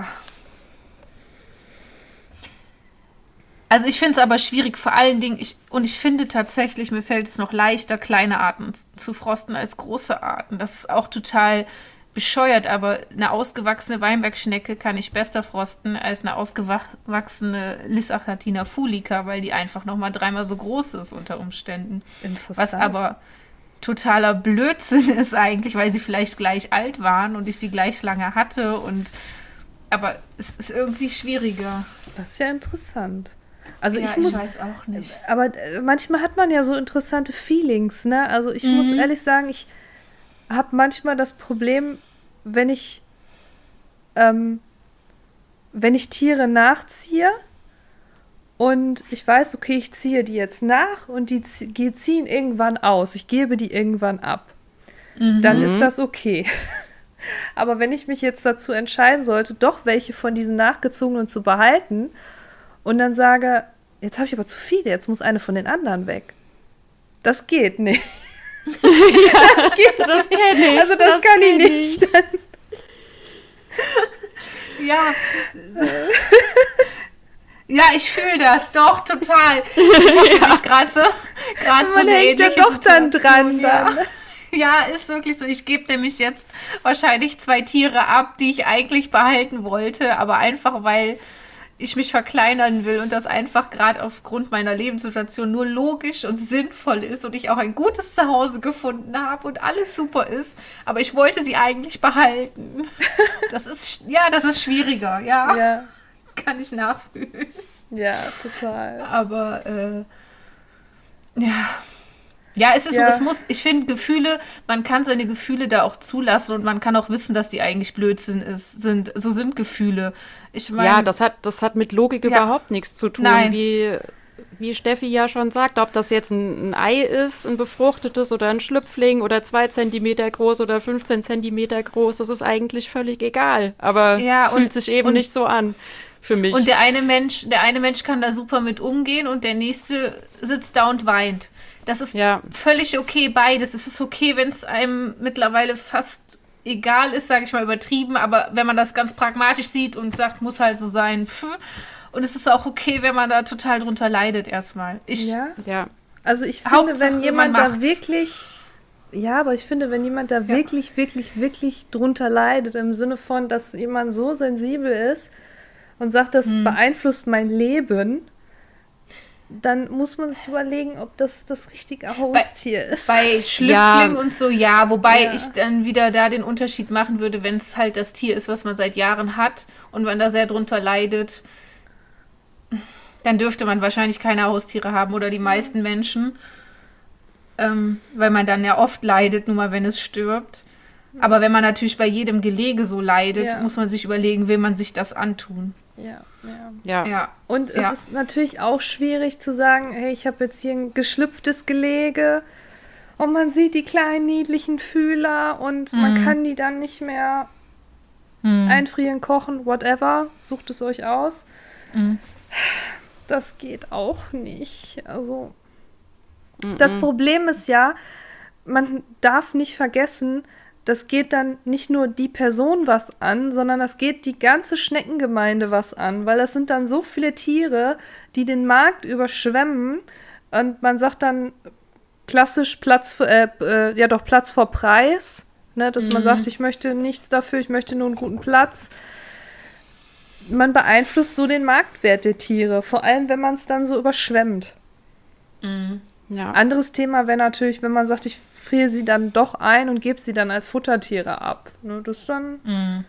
Also ich finde es aber schwierig, vor allen Dingen, ich, und ich finde tatsächlich, mir fällt es noch leichter, kleine Arten z- zu frosten als große Arten. Das ist auch total bescheuert, aber eine ausgewachsene Weinbergschnecke kann ich besser frosten als eine ausgewachsene Lissachatina fulica, weil die einfach nochmal dreimal so groß ist unter Umständen. Interessant. Was aber totaler Blödsinn ist eigentlich, weil sie vielleicht gleich alt waren und ich sie gleich lange hatte und aber es ist irgendwie schwieriger. Das ist ja interessant. Also Ja, ich muss, weiß auch nicht. aber äh, manchmal hat man ja so interessante Feelings, ne? Also ich muss Mhm. ehrlich sagen, ich habe manchmal das Problem, wenn ich, ähm, wenn ich Tiere nachziehe und ich weiß, okay, ich ziehe die jetzt nach und die, zie- die ziehen irgendwann aus, ich gebe die irgendwann ab, dann ist das okay. Aber wenn ich mich jetzt dazu entscheiden sollte, doch welche von diesen nachgezogenen zu behalten und dann sage, jetzt habe ich aber zu viele, jetzt muss eine von den anderen weg. Das geht nicht. das kenne ich. Also das, kann ich kenn nicht. Ja. Ja, ich fühle das doch total. Ich habe nämlich gerade so, gerade so Man eine hängt ja ähnliche doch dann Situation, dran. ja. Dann. Ja, ist wirklich so. Ich gebe nämlich jetzt wahrscheinlich zwei Tiere ab, die ich eigentlich behalten wollte, aber einfach weil ich mich verkleinern will und das einfach gerade aufgrund meiner Lebenssituation nur logisch und sinnvoll ist und ich auch ein gutes Zuhause gefunden habe und alles super ist, aber ich wollte sie eigentlich behalten. Das ist, ja, das ist schwieriger, ja, Ja, kann ich nachfühlen. ja, total. Aber, äh, ja. Ja, es ist Ja. so, es muss, ich finde Gefühle, man kann seine Gefühle da auch zulassen und man kann auch wissen, dass die eigentlich Blödsinn ist, sind. So sind Gefühle. Ich meine, Ja, das hat, das hat mit Logik Ja. überhaupt nichts zu tun. Nein. Wie, wie Steffi ja schon sagt, ob das jetzt ein, ein Ei ist, ein befruchtetes oder ein Schlüpfling oder zwei Zentimeter groß oder fünfzehn Zentimeter groß, das ist eigentlich völlig egal. Aber Ja, es fühlt und- sich eben und- nicht so an für mich. und der eine Mensch, der eine Mensch kann da super mit umgehen und der nächste sitzt da und weint. Das ist Ja. völlig okay, beides. Es ist okay, wenn es einem mittlerweile fast egal ist, sage ich mal übertrieben, aber wenn man das ganz pragmatisch sieht und sagt, muss halt so sein. Pff. Und es ist auch okay, wenn man da total drunter leidet erstmal. Ich, Ja. ja. Also ich finde, Hauptsache, wenn jemand man da macht's. wirklich Ja, aber ich finde, wenn jemand da ja. wirklich, wirklich, wirklich drunter leidet, im Sinne von, dass jemand so sensibel ist und sagt, das hm. beeinflusst mein Leben, dann muss man sich überlegen, ob das das richtige Haustier bei, ist. Bei Schlüpfling ja. und so, ja. Wobei ja. ich dann wieder da den Unterschied machen würde, wenn es halt das Tier ist, was man seit Jahren hat und man da sehr drunter leidet, dann dürfte man wahrscheinlich keine Haustiere haben oder die meisten Menschen, ähm, weil man dann ja oft leidet, nur mal wenn es stirbt. Aber wenn man natürlich bei jedem Gelege so leidet, ja. muss man sich überlegen, will man sich das antun. Ja, ja. ja. ja. Und es ja. ist natürlich auch schwierig zu sagen, hey, ich habe jetzt hier ein geschlüpftes Gelege und man sieht die kleinen niedlichen Fühler und mhm. man kann die dann nicht mehr mhm. einfrieren, kochen, whatever. Sucht es euch aus. Mhm. Das geht auch nicht. Also mhm. das Problem ist ja, man darf nicht vergessen, das geht dann nicht nur die Person was an, sondern das geht die ganze Schneckengemeinde was an, weil das sind dann so viele Tiere, die den Markt überschwemmen und man sagt dann klassisch Platz für, äh, äh, ja doch Platz vor Preis, ne, dass mhm. man sagt, ich möchte nichts dafür, ich möchte nur einen guten Platz. Man beeinflusst so den Marktwert der Tiere, vor allem wenn man es dann so überschwemmt. Mhm. Ja. Anderes Thema wäre natürlich, wenn man sagt, ich friere sie dann doch ein und gebe sie dann als Futtertiere ab. Ne, das dann... Mhm.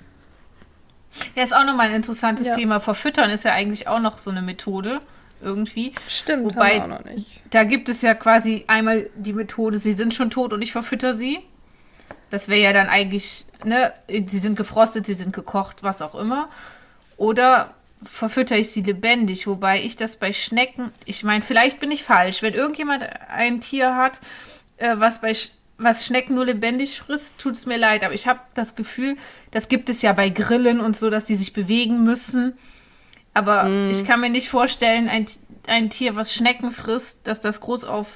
Ja, ist auch nochmal ein interessantes ja. Thema. Verfüttern ist ja eigentlich auch noch so eine Methode irgendwie. Stimmt, wobei haben wir auch noch nicht. Da gibt es ja quasi einmal die Methode, sie sind schon tot und ich verfütter sie. Das wäre ja dann eigentlich, ne, sie sind gefrostet, sie sind gekocht, was auch immer. Oder verfütter ich sie lebendig, wobei ich das bei Schnecken, ich meine, vielleicht bin ich falsch, wenn irgendjemand ein Tier hat, äh, was bei Sch- was Schnecken nur lebendig frisst, tut es mir leid, aber ich habe das Gefühl, das gibt es ja bei Grillen und so, dass die sich bewegen müssen, aber mm. ich kann mir nicht vorstellen, ein, ein Tier, was Schnecken frisst, dass das groß auf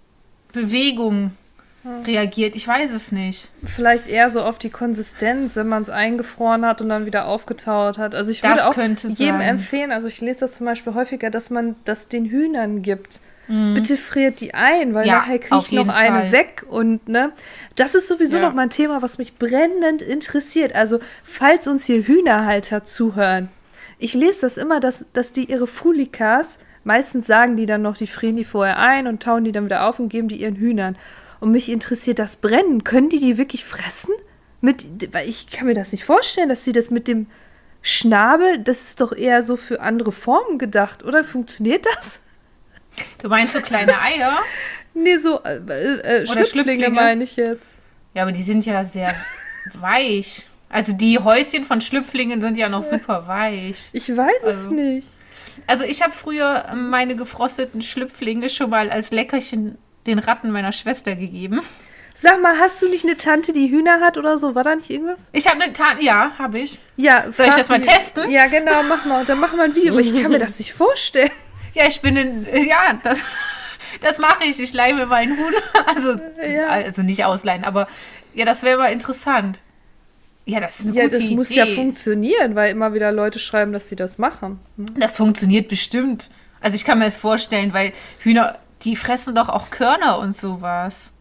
Bewegung reagiert. Ich weiß es nicht. Vielleicht eher so auf die Konsistenz, wenn man es eingefroren hat und dann wieder aufgetaut hat. Also ich würde das auch könnte jedem sein. empfehlen, also ich lese das zum Beispiel häufiger, dass man das den Hühnern gibt. Mhm. Bitte friert die ein, weil ja, nachher kriegt noch eine Fall. weg und ne, das ist sowieso ja. noch mal ein Thema, was mich brennend interessiert. Also falls uns hier Hühnerhalter zuhören, ich lese das immer, dass, dass die ihre Fulikas, meistens sagen die dann noch, die frieren die vorher ein und tauen die dann wieder auf und geben die ihren Hühnern. Und mich interessiert das Brennen. Können die die wirklich fressen? Mit, weil ich kann mir das nicht vorstellen, dass sie das mit dem Schnabel, das ist doch eher so für andere Formen gedacht, oder? Funktioniert das? Du meinst so kleine Eier? Nee, so äh, äh, Schlüpflinge, Schlüpflinge meine ich jetzt. Ja, aber die sind ja sehr weich. Also die Häuschen von Schlüpflingen sind ja noch super weich. Ich weiß also, es nicht. Also ich habe früher meine gefrosteten Schlüpflinge schon mal als Leckerchen den Ratten meiner Schwester gegeben. Sag mal, hast du nicht eine Tante, die Hühner hat oder so? War da nicht irgendwas? Ich habe eine Tante, ja, habe ich. Ja, soll ich das mal testen? Ja, genau, mach mal. Und dann machen wir ein Video, aber ich kann mir das nicht vorstellen. Ja, ich bin in, ja, das, das mache ich. Ich leihe mir meinen Huhn. Also, ja. also nicht ausleihen, aber ja, das wäre mal interessant. Ja, das ist eine ja, gute Idee. Ja, das muss ja funktionieren, weil immer wieder Leute schreiben, dass sie das machen. Hm? Das funktioniert bestimmt. Also ich kann mir das vorstellen, weil Hühner, die fressen doch auch Körner und sowas.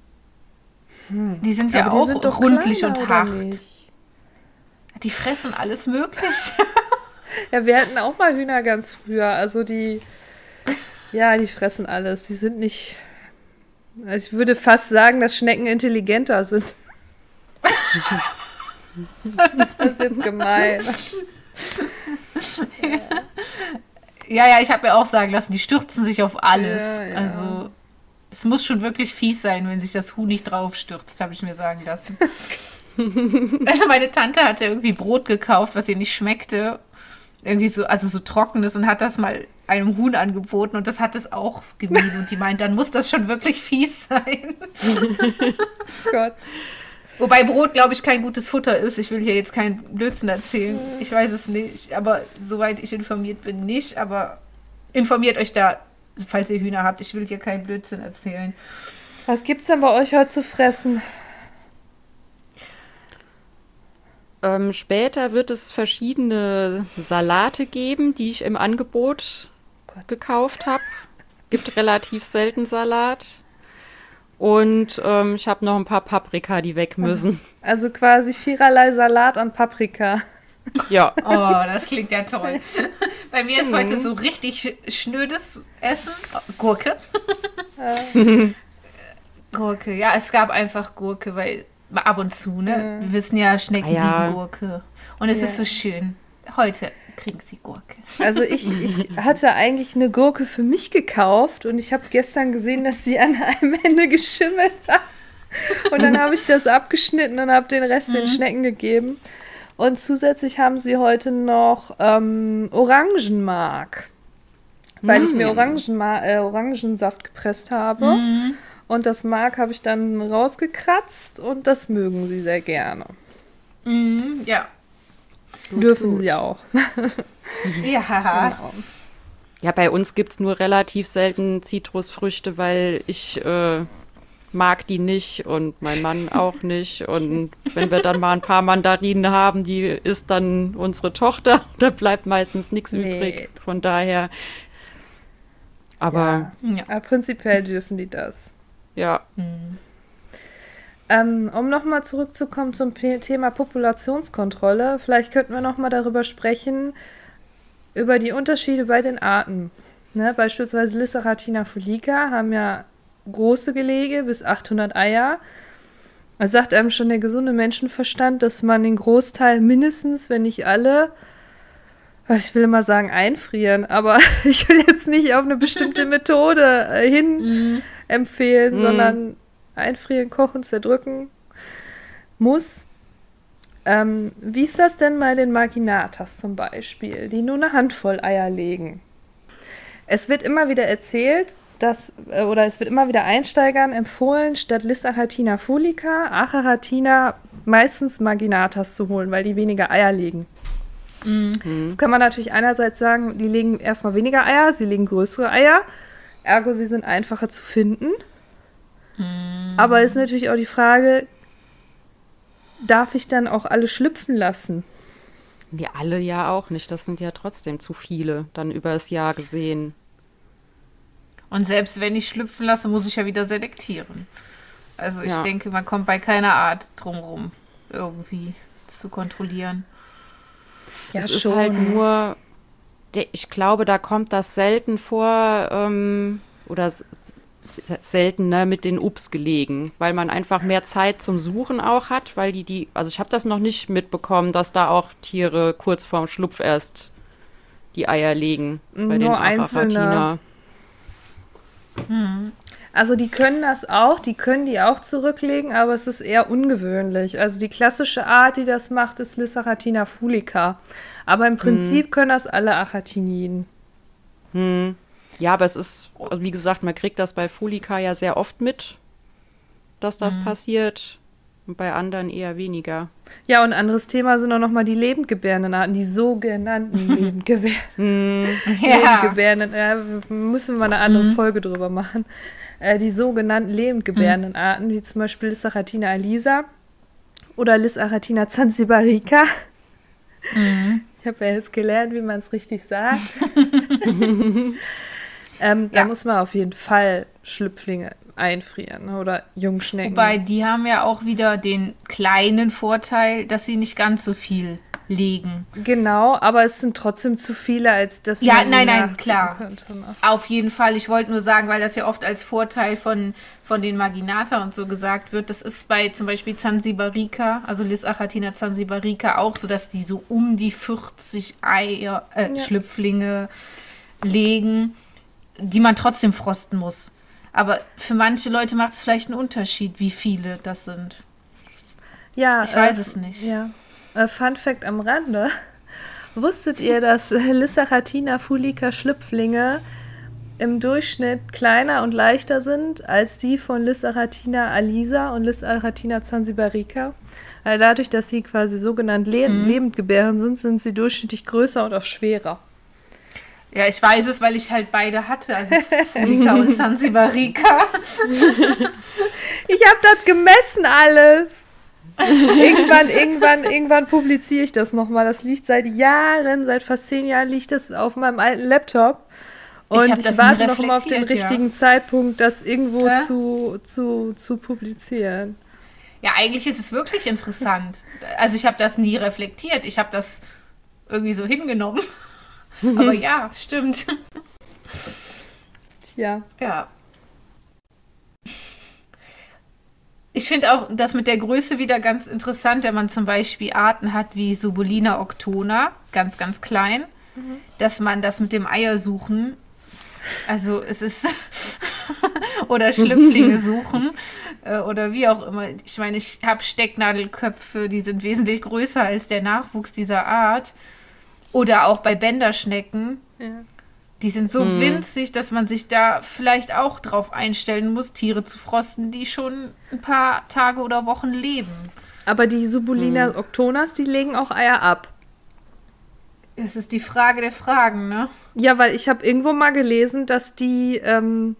Hm. Die sind ja aber auch sind rundlich und hart. Die fressen alles Mögliche. Ja, wir hatten auch mal Hühner ganz früher. Also die, ja, die fressen alles. Die sind nicht, also ich würde fast sagen, dass Schnecken intelligenter sind. Das ist jetzt gemein. Ja. Ja, ja, ich habe mir auch sagen lassen, die stürzen sich auf alles. Ja, ja. Also, es muss schon wirklich fies sein, wenn sich das Huhn nicht drauf stürzt, habe ich mir sagen lassen. Also, meine Tante hatte irgendwie Brot gekauft, was ihr nicht schmeckte. Irgendwie so, also so trockenes und hat das mal einem Huhn angeboten und das hat es auch gemieden. Und die meint, dann muss das schon wirklich fies sein. Gott. Wobei Brot, glaube ich, kein gutes Futter ist. Ich will hier jetzt keinen Blödsinn erzählen. Ich weiß es nicht. Aber soweit ich informiert bin, nicht. Aber informiert euch da, falls ihr Hühner habt. Ich will hier keinen Blödsinn erzählen. Was gibt's denn bei euch heute zu fressen? Ähm, später wird es verschiedene Salate geben, die ich im Angebot Gott. gekauft habe. Gibt relativ selten Salat. Und ähm, ich habe noch ein paar Paprika, die weg müssen. Also quasi viererlei Salat an Paprika. Ja. Oh, das klingt ja toll. Bei mir ist mhm. heute so richtig schnödes Essen. Gurke. Äh. Gurke, ja, es gab einfach Gurke, weil ab und zu, ne? Mhm. Wir wissen ja, Schnecken ah, ja. lieben Gurke. Und es ja. ist so schön. Heute kriegen sie Gurke. Also ich, ich hatte eigentlich eine Gurke für mich gekauft und ich habe gestern gesehen, dass sie an einem Ende geschimmelt hat. Und dann habe ich das abgeschnitten und habe den Rest mhm. den Schnecken gegeben. Und zusätzlich haben sie heute noch ähm, Orangenmark, weil mhm. ich mir Orangenma- äh, Orangensaft gepresst habe. Mhm. Und das Mark habe ich dann rausgekratzt und das mögen sie sehr gerne. Mhm, ja. Dürfen gut. Sie auch. Ja. Genau. Ja, bei uns gibt es nur relativ selten Zitrusfrüchte, weil ich äh, mag die nicht und mein Mann auch nicht. Und wenn wir dann mal ein paar Mandarinen haben, die isst dann unsere Tochter. Da bleibt meistens nichts nee. übrig. Von daher. Aber, ja. Ja. Aber prinzipiell dürfen die das. Ja. Mhm. Ähm, um nochmal zurückzukommen zum P- Thema Populationskontrolle, vielleicht könnten wir nochmal darüber sprechen, über die Unterschiede bei den Arten. Ne, beispielsweise Lisseratina fulica haben ja große Gelege, bis achthundert Eier. Da sagt einem schon der gesunde Menschenverstand, dass man den Großteil mindestens, wenn nicht alle, ich will immer sagen einfrieren, aber ich will jetzt nicht auf eine bestimmte Methode äh, hin mm. empfehlen, mm. sondern einfrieren, kochen, zerdrücken muss. Ähm, wie ist das denn bei den Marginatas zum Beispiel, die nur eine Handvoll Eier legen? Es wird immer wieder erzählt, dass, äh, oder es wird immer wieder Einsteigern empfohlen, statt Lisseratina fulica, Acharatina meistens Marginatas zu holen, weil die weniger Eier legen. Mhm. Das kann man natürlich einerseits sagen, die legen erstmal weniger Eier, sie legen größere Eier, ergo sie sind einfacher zu finden. Mhm. Aber ist natürlich auch die Frage, darf ich dann auch alle schlüpfen lassen? Die alle ja auch nicht, das sind ja trotzdem zu viele, dann über das Jahr gesehen. Und selbst wenn ich schlüpfen lasse, muss ich ja wieder selektieren. Also ich ja. denke, man kommt bei keiner Art drumherum, irgendwie zu kontrollieren. Ja, es schon. Ist halt nur, ich glaube, da kommt das selten vor, ähm, oder s- s- selten ne, mit den Ups gelegen, weil man einfach mehr Zeit zum Suchen auch hat, weil die, die, also ich habe das noch nicht mitbekommen, dass da auch Tiere kurz vorm Schlupf erst die Eier legen. Bei nur den einzelne. Hm. Also die können das auch, die können die auch zurücklegen, aber es ist eher ungewöhnlich. Also die klassische Art, die das macht, ist Lisseratina fulica. Aber im Prinzip hm. können das alle Achatiniden. Hm. Ja, aber es ist, also wie gesagt, man kriegt das bei Fulica ja sehr oft mit, dass das hm. passiert. Und bei anderen eher weniger. Ja, und ein anderes Thema sind auch nochmal die lebendgebärenden Arten, die sogenannten lebendgebärenden. ja. lebendgebärenden, äh, müssen wir mal eine andere mhm. Folge drüber machen. Äh, die sogenannten lebendgebärenden mhm. Arten, wie zum Beispiel Lissaratina alisa oder Lissaratina zanzibarica. Mhm. Ich habe ja jetzt gelernt, wie man es richtig sagt. ähm, da ja. muss man auf jeden Fall Schlüpflinge einfrieren oder Jungschnecken. Wobei, die haben ja auch wieder den kleinen Vorteil, dass sie nicht ganz so viel legen. Genau, aber es sind trotzdem zu viele, als dass ja, man nein, nein, klar. könnte. Ne? Auf jeden Fall. Ich wollte nur sagen, weil das ja oft als Vorteil von, von den Marginata und so gesagt wird, das ist bei zum Beispiel Zanzibarica, also Lissaratina zanzibarica auch so, dass die so um die vierzig Eier, äh, ja. Schlüpflinge legen, die man trotzdem frosten muss. Aber für manche Leute macht es vielleicht einen Unterschied, wie viele das sind. Ja, ich weiß äh, es nicht. Ja. Äh, Fun Fact am Rande. Wusstet ihr, dass Lissaratina fulica Schlüpflinge im Durchschnitt kleiner und leichter sind als die von Lissaratina alisa und Lissaratina zanzibarica? Weil dadurch, dass sie quasi sogenannt le- mhm. lebendgebärend sind, sind sie durchschnittlich größer und auch schwerer. Ja, ich weiß es, weil ich halt beide hatte, also Fulica und Zanzibarica. Ich habe das gemessen alles. irgendwann, irgendwann, irgendwann publiziere ich das nochmal. Das liegt seit Jahren, seit fast zehn Jahren liegt das auf meinem alten Laptop. Und ich, ich warte noch mal auf den reflektiert, richtigen ja. Zeitpunkt, das irgendwo Ja. zu, zu, zu publizieren. Ja, eigentlich ist es wirklich interessant. Also ich habe das nie reflektiert. Ich habe das irgendwie so hingenommen. Aber ja, stimmt. Tja. Ja. Ich finde auch das mit der Größe wieder ganz interessant, wenn man zum Beispiel Arten hat wie Subulina octona, ganz, ganz klein, mhm. dass man das mit dem Eiersuchen, also es ist, oder Schlüpflinge suchen äh, oder wie auch immer. Ich meine, ich habe Stecknadelköpfe, die sind wesentlich größer als der Nachwuchs dieser Art. Oder auch bei Bänderschnecken. Ja. Die sind so hm. winzig, dass man sich da vielleicht auch drauf einstellen muss, Tiere zu frosten, die schon ein paar Tage oder Wochen leben. Aber die Subulina hm. octonas, die legen auch Eier ab. Es ist die Frage der Fragen, ne? Ja, weil ich habe irgendwo mal gelesen, dass die, ähm,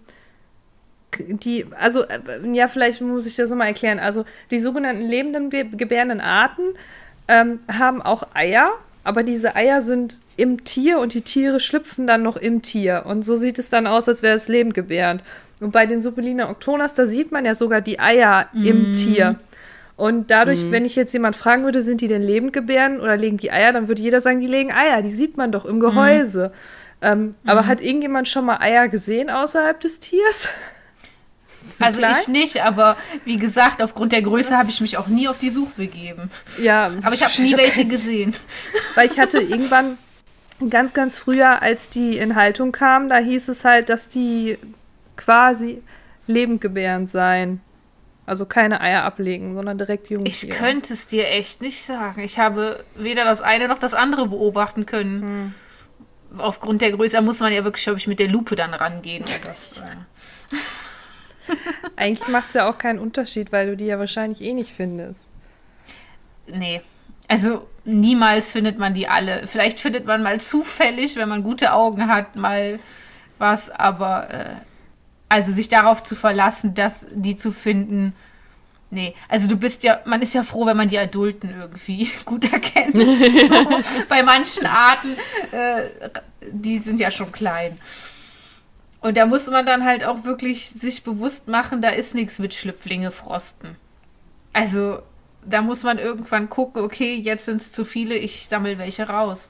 die, also, äh, ja, vielleicht muss ich das nochmal erklären. Also, die sogenannten lebenden, gebärenden Arten ähm, haben auch Eier, aber diese Eier sind im Tier und die Tiere schlüpfen dann noch im Tier. Und so sieht es dann aus, als wäre es lebend gebärend. Und bei den Subulina octonas, da sieht man ja sogar die Eier mm. im Tier. Und dadurch, mm. wenn ich jetzt jemand fragen würde, sind die denn lebend gebärend oder legen die Eier, dann würde jeder sagen, die legen Eier. Die sieht man doch im Gehäuse. Mm. Ähm, mm. Aber hat irgendjemand schon mal Eier gesehen außerhalb des Tiers? Also klein? Ich nicht, aber wie gesagt, aufgrund der Größe habe ich mich auch nie auf die Suche begeben. Ja. Aber ich habe nie welche gesehen. Weil ich hatte irgendwann ganz, ganz früher, als die in Haltung kamen, da hieß es halt, dass die quasi lebendgebärend seien. Also keine Eier ablegen, sondern direkt Jungtiere. Ich könnte es dir echt nicht sagen. Ich habe weder das eine noch das andere beobachten können. Hm. Aufgrund der Größe, da muss man ja wirklich, glaube ich, mit der Lupe dann rangehen. Und das, äh Eigentlich macht es ja auch keinen Unterschied, weil du die ja wahrscheinlich eh nicht findest. Nee, also niemals findet man die alle. Vielleicht findet man mal zufällig, wenn man gute Augen hat, mal was, aber äh, also sich darauf zu verlassen, dass die zu finden, nee. Also du bist ja, man ist ja froh, wenn man die Adulten irgendwie gut erkennt. So, bei manchen Arten, äh, die sind ja schon klein. Und da muss man dann halt auch wirklich sich bewusst machen, da ist nichts mit Schlüpflinge frosten. Also da muss man irgendwann gucken, okay, jetzt sind es zu viele, ich sammle welche raus.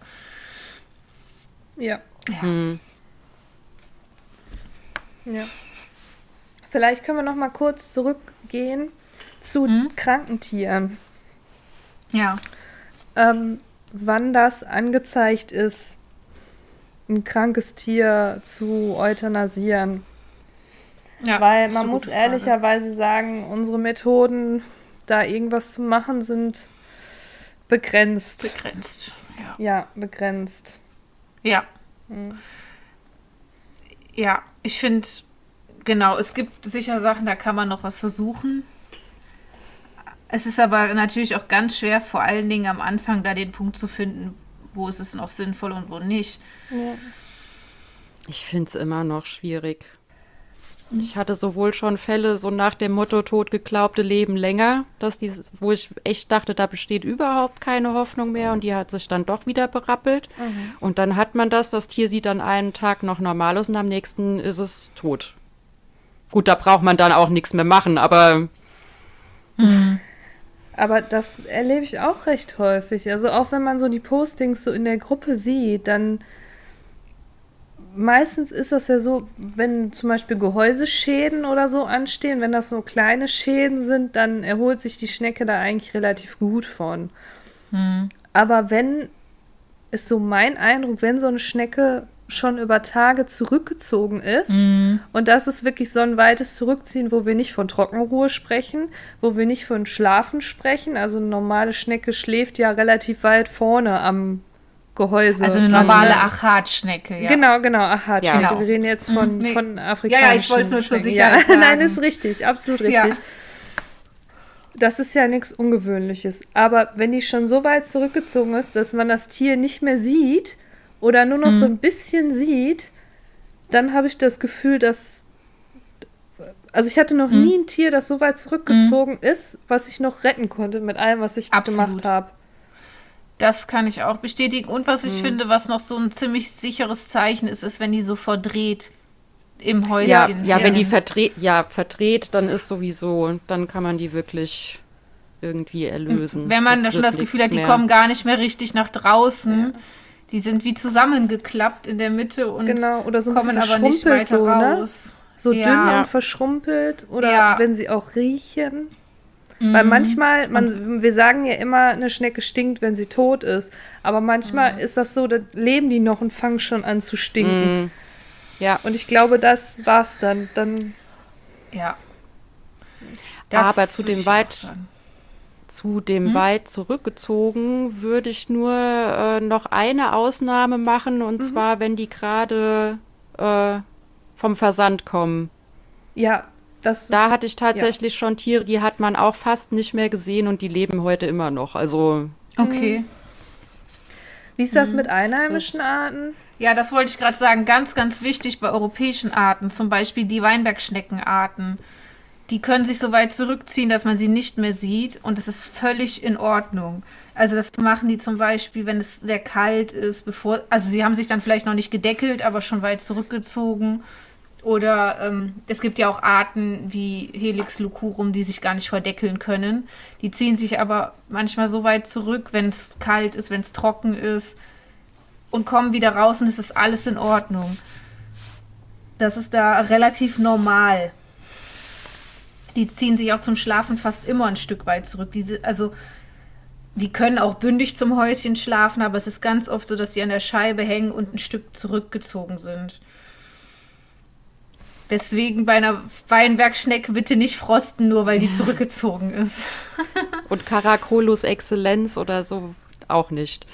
Ja. Ja. Hm. Ja. Vielleicht können wir noch mal kurz zurückgehen zu hm? kranken Tieren. Ja. Ähm, wann das angezeigt ist, ein krankes Tier zu euthanasieren. Ja, Weil man muss ehrlicherweise sagen, unsere Methoden, da irgendwas zu machen, sind begrenzt. Begrenzt, ja. Ja, begrenzt. Ja. Hm. Ja, ich finde, genau, es gibt sicher Sachen, da kann man noch was versuchen. Es ist aber natürlich auch ganz schwer, vor allen Dingen am Anfang da den Punkt zu finden, wo ist es noch sinnvoll und wo nicht. Ja. Ich finde es immer noch schwierig. Ich hatte sowohl schon Fälle so nach dem Motto totgeglaubte leben länger, dass die, wo ich echt dachte, da besteht überhaupt keine Hoffnung mehr und die hat sich dann doch wieder berappelt. Mhm. Und dann hat man das, das Tier sieht dann einen Tag noch normal aus und am nächsten ist es tot. Gut, da braucht man dann auch nichts mehr machen, aber Mhm. Aber das erlebe ich auch recht häufig. Also auch wenn man so die Postings so in der Gruppe sieht, dann meistens ist das ja so, wenn zum Beispiel Gehäuseschäden oder so anstehen, wenn das so kleine Schäden sind, dann erholt sich die Schnecke da eigentlich relativ gut von. Mhm. Aber wenn, ist so mein Eindruck, wenn so eine Schnecke schon über Tage zurückgezogen ist, Mhm. und das ist wirklich so ein weites Zurückziehen, wo wir nicht von Trockenruhe sprechen, wo wir nicht von Schlafen sprechen, also eine normale Schnecke schläft ja relativ weit vorne am Gehäuse. Also eine dran, normale ne? Achatschnecke, ja. Genau, genau, Achatschnecke. Ja, genau. Wir reden jetzt von, Mhm, nee. von afrikanischen Ja, ja, ich wollte es nur zur Schnecken. Sicherheit ja. sagen. Nein, ist richtig, absolut richtig. Ja. Das ist ja nichts Ungewöhnliches. Aber wenn die schon so weit zurückgezogen ist, dass man das Tier nicht mehr sieht oder nur noch Mhm. so ein bisschen sieht, dann habe ich das Gefühl, dass... Also ich hatte noch Mhm. nie ein Tier, das so weit zurückgezogen ist, was ich noch retten konnte mit allem, was ich Absolut. gemacht habe. Das kann ich auch bestätigen. Und was ich Mhm. finde, was noch so ein ziemlich sicheres Zeichen ist, ist, wenn die so verdreht im Ja, Häuschen. ja, wenn die drin. verdreht, ja, verdreht, dann ist sowieso, dann kann man die wirklich irgendwie erlösen. Wenn man da schon wird das Gefühl nichts hat, die mehr. kommen gar nicht mehr richtig nach draußen, die sind wie zusammengeklappt in der Mitte und Genau, oder so ein kommen bisschen aber nicht verschrumpelt weiter so, ne? raus. So Ja. dünn Ja. und verschrumpelt oder Ja. wenn sie auch riechen. Weil Mhm. manchmal, man, wir sagen ja immer, eine Schnecke stinkt, wenn sie tot ist. Aber manchmal ist das so, da leben die noch und fangen schon an zu stinken. Mhm. Ja, Und ich glaube, das war's dann. Dann Ja. Aber zu würde dem ich auch weit- sagen. zu dem Hm? weit zurückgezogen würde ich nur äh, noch eine Ausnahme machen, und zwar, wenn die gerade äh, vom Versand kommen. ja, das Da hatte ich tatsächlich schon Tiere, die hat man auch fast nicht mehr gesehen und die leben heute immer noch. Also, Okay. Wie ist das mit einheimischen Arten? Ja, das wollte ich gerade sagen. Ganz, ganz wichtig bei europäischen Arten, zum Beispiel die Weinbergschneckenarten. Die können sich so weit zurückziehen, dass man sie nicht mehr sieht, und das ist völlig in Ordnung. Also das machen die zum Beispiel, wenn es sehr kalt ist, bevor, also sie haben sich dann vielleicht noch nicht gedeckelt, aber schon weit zurückgezogen. Oder ähm, es gibt ja auch Arten wie Helix lucurum, die sich gar nicht verdeckeln können. Die ziehen sich aber manchmal so weit zurück, wenn es kalt ist, wenn es trocken ist, und kommen wieder raus, und es ist alles in Ordnung. Das ist da relativ normal. Die ziehen sich auch zum Schlafen fast immer ein Stück weit zurück. Diese, also die können auch bündig zum Häuschen schlafen, aber es ist ganz oft so, dass die an der Scheibe hängen und ein Stück zurückgezogen sind. Deswegen bei einer Weinbergschnecke bitte nicht frosten, nur weil die zurückgezogen ist. und Caracolus Exzellenz oder so auch nicht.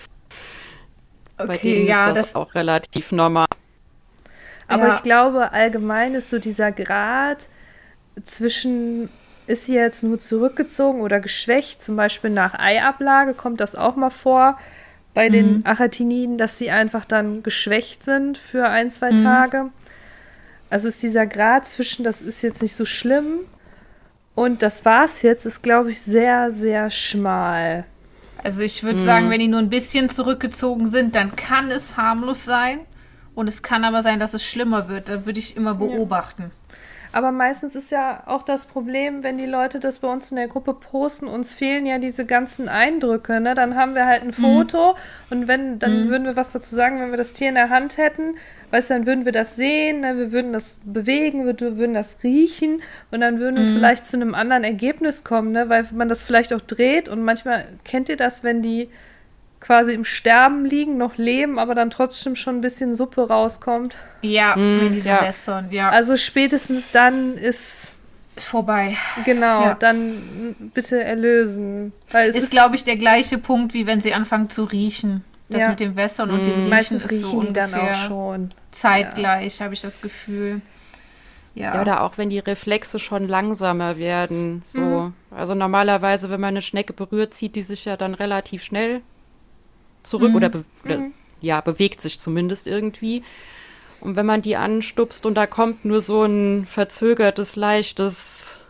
Bei denen ja, ist das, das, auch relativ normal. Aber Ja. ich glaube, allgemein ist so dieser Grad zwischen, ist sie jetzt nur zurückgezogen oder geschwächt, zum Beispiel nach Eiablage kommt das auch mal vor, bei den Achatiniden, dass sie einfach dann geschwächt sind für ein, zwei Tage. Also ist dieser Grad zwischen, das ist jetzt nicht so schlimm und das war's jetzt, ist, glaube ich, sehr, sehr schmal. Also ich würde sagen, wenn die nur ein bisschen zurückgezogen sind, dann kann es harmlos sein. Und es kann aber sein, dass es schlimmer wird. Da würde ich immer beobachten. Aber meistens ist ja auch das Problem, wenn die Leute das bei uns in der Gruppe posten, uns fehlen ja diese ganzen Eindrücke, ne? Dann haben wir halt ein Foto und wenn, dann Mhm. würden wir was dazu sagen, wenn wir das Tier in der Hand hätten, weißt du, dann würden wir das sehen, ne? Wir würden das bewegen, wir würden das riechen und dann würden wir vielleicht zu einem anderen Ergebnis kommen, ne? Weil man das vielleicht auch dreht und manchmal, kennt ihr das, wenn die quasi im Sterben liegen, noch leben, aber dann trotzdem schon ein bisschen Suppe rauskommt. Ja, wenn die so ja. wässern. Ja, Also spätestens dann ist, ist vorbei. genau, Ja. dann bitte erlösen. Weil es Ist, ist, glaube ich, der gleiche Punkt, wie wenn sie anfangen zu riechen. Das Ja. mit dem Wässern und dem Riechen meistens ist so riechen die dann ungefähr auch schon. zeitgleich, habe ich das Gefühl. Ja. Ja, oder auch wenn die Reflexe schon langsamer werden. So. Also normalerweise, wenn man eine Schnecke berührt, zieht die sich ja dann relativ schnell zurück oder, be oder ja, bewegt sich zumindest irgendwie. Und wenn man die anstupst und da kommt nur so ein verzögertes, leichtes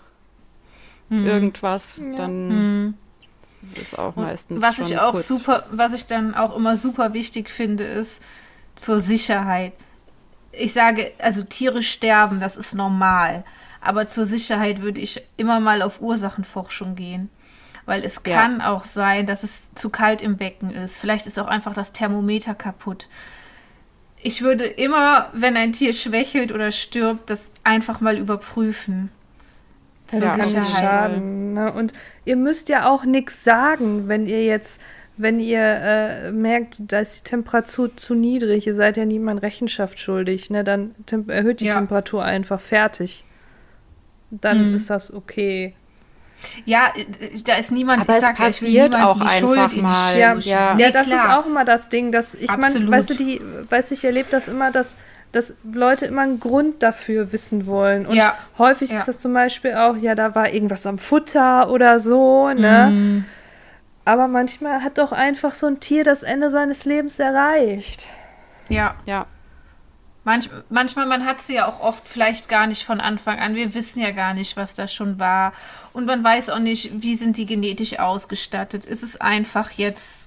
irgendwas, dann ist auch meistens Was schon ich auch kurz. super, was ich dann auch immer super wichtig finde, ist zur Sicherheit. Ich sage, also Tiere sterben, das ist normal. Aber zur Sicherheit würde ich immer mal auf Ursachenforschung gehen. Weil es Ja. kann auch sein, dass es zu kalt im Becken ist. Vielleicht ist auch einfach das Thermometer kaputt. Ich würde immer, wenn ein Tier schwächelt oder stirbt, das einfach mal überprüfen. Das Ja, kann nicht Sicherheit. schaden. Ne? Und ihr müsst ja auch nichts sagen, wenn ihr jetzt, wenn ihr äh, merkt, da ist die Temperatur zu niedrig, ihr seid ja niemand Rechenschaft schuldig, ne? Dann temp erhöht die Ja. Temperatur einfach, fertig. Dann Mhm. ist das okay. Ja, da ist niemand, Aber ich es sag ja, ich will passiert niemanden auch die Schuld einfach in die mal. Schuhe Ja, schieben. ja. Nee, ja, das klar. ist auch immer das Ding, dass ich meine, Absolut. weißt du, die, weiß ich, erlebe das immer, dass, dass Leute immer einen Grund dafür wissen wollen. Und Ja. häufig Ja. ist das zum Beispiel auch, ja, da war irgendwas am Futter oder so, ne? Mhm. Aber manchmal hat doch einfach so ein Tier das Ende seines Lebens erreicht. Ja, Ja. Manch, manchmal, man hat sie ja auch oft vielleicht gar nicht von Anfang an. Wir wissen ja gar nicht, was da schon war. Und man weiß auch nicht, wie sind die genetisch ausgestattet. Ist es einfach jetzt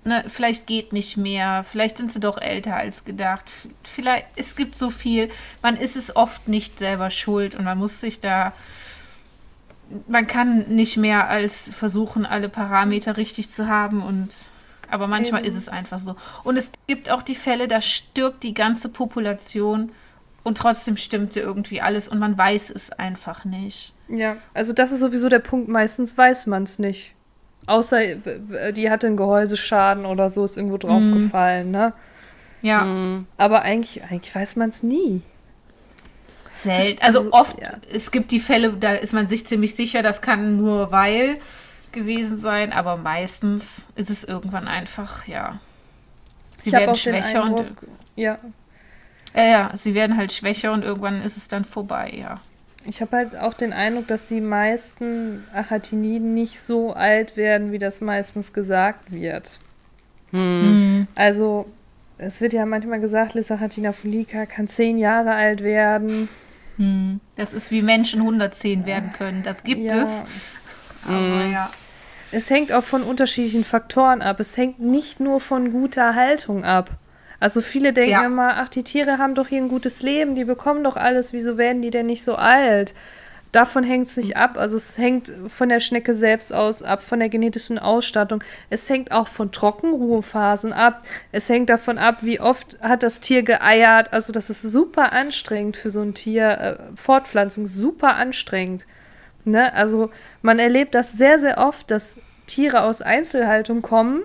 ne, vielleicht geht nicht mehr, vielleicht sind sie doch älter als gedacht. Vielleicht, es gibt so viel, man ist es oft nicht selber schuld und man muss sich da, man kann nicht mehr als versuchen, alle Parameter richtig zu haben und aber manchmal Eben. ist es einfach so. Und es gibt auch die Fälle, da stirbt die ganze Population und trotzdem stimmte irgendwie alles und man weiß es einfach nicht. Ja, also das ist sowieso der Punkt, meistens weiß man es nicht. Außer die hatte einen Gehäuseschaden oder so, ist irgendwo draufgefallen, mm. ne? Ja. Mm. Aber eigentlich, eigentlich weiß man es nie. Selten. Also, also oft, ja. es gibt die Fälle, da ist man sich ziemlich sicher, das kann nur weil gewesen sein, aber meistens ist es irgendwann einfach, ja. Sie ich werden schwächer Eindruck, und ja. Äh, ja, sie werden halt schwächer und irgendwann ist es dann vorbei, ja. Ich habe halt auch den Eindruck, dass die meisten Achatiniden nicht so alt werden, wie das meistens gesagt wird. Hm. Also, es wird ja manchmal gesagt, Lissachatina fulica kann zehn Jahre alt werden. Hm. Das ist wie Menschen hundertzehn werden können. Das gibt ja. es. Aber hm. ja. Es hängt auch von unterschiedlichen Faktoren ab. Es hängt nicht nur von guter Haltung ab. Also viele denken ja. immer, ach, die Tiere haben doch hier ein gutes Leben, die bekommen doch alles, wieso werden die denn nicht so alt? Davon hängt es nicht ab. Also es hängt von der Schnecke selbst aus ab, von der genetischen Ausstattung. Es hängt auch von Trockenruhephasen ab. Es hängt davon ab, wie oft hat das Tier geeiert. Also das ist super anstrengend für so ein Tier. Äh, Fortpflanzung, super anstrengend. Ne? Also man erlebt das sehr, sehr oft, dass Tiere aus Einzelhaltung kommen,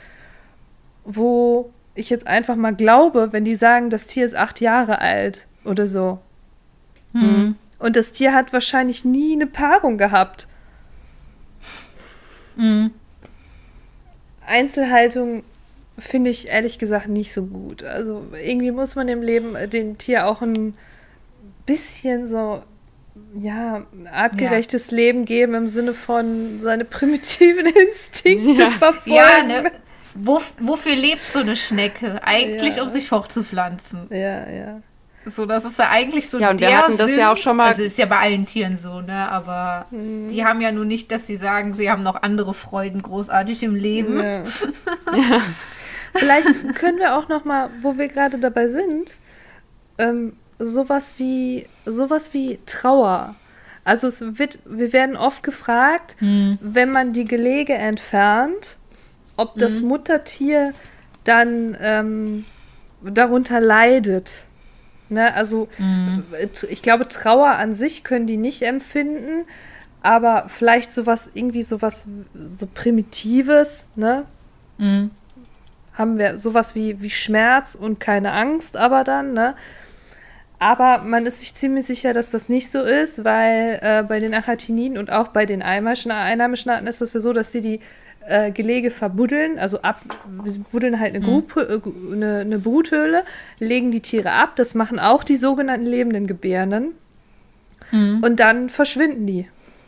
wo ich jetzt einfach mal glaube, wenn die sagen, das Tier ist acht Jahre alt oder so. Hm. Und das Tier hat wahrscheinlich nie eine Paarung gehabt. Hm. Einzelhaltung finde ich ehrlich gesagt nicht so gut. Also irgendwie muss man im Leben dem Tier auch ein bisschen so ja, artgerechtes ja. Leben geben im Sinne von seine primitiven Instinkte ja. verfolgen. Ja, ne? Wo, wofür lebt so eine Schnecke? Eigentlich, ja. um sich fortzupflanzen. Ja, ja. So, das ist ja eigentlich so ja, und der wir hatten das Sinn. Ja auch schon mal. Also ist ja bei allen Tieren so, ne? Aber hm. die haben ja nun nicht, dass sie sagen, sie haben noch andere Freuden großartig im Leben. Ja. ja. Vielleicht können wir auch noch mal, wo wir gerade dabei sind, ähm, sowas wie sowas wie Trauer. Also es wird, wir werden oft gefragt, hm. wenn man die Gelege entfernt, ob das Mhm. Muttertier dann ähm, darunter leidet. Ne? Also Mhm. ich glaube, Trauer an sich können die nicht empfinden, aber vielleicht sowas, irgendwie sowas so Primitives, ne? Mhm. Haben wir sowas wie, wie Schmerz und keine Angst, aber dann, ne? Aber man ist sich ziemlich sicher, dass das nicht so ist, weil äh, bei den Achatiniden und auch bei den einheimischen, einheimischen Arten ist es ja so, dass sie die äh, Gelege verbuddeln, also ab, sie buddeln halt eine, Mhm. Grub, äh, eine, eine Bruthöhle, legen die Tiere ab, das machen auch die sogenannten lebenden Gebärenden Mhm. und dann verschwinden die.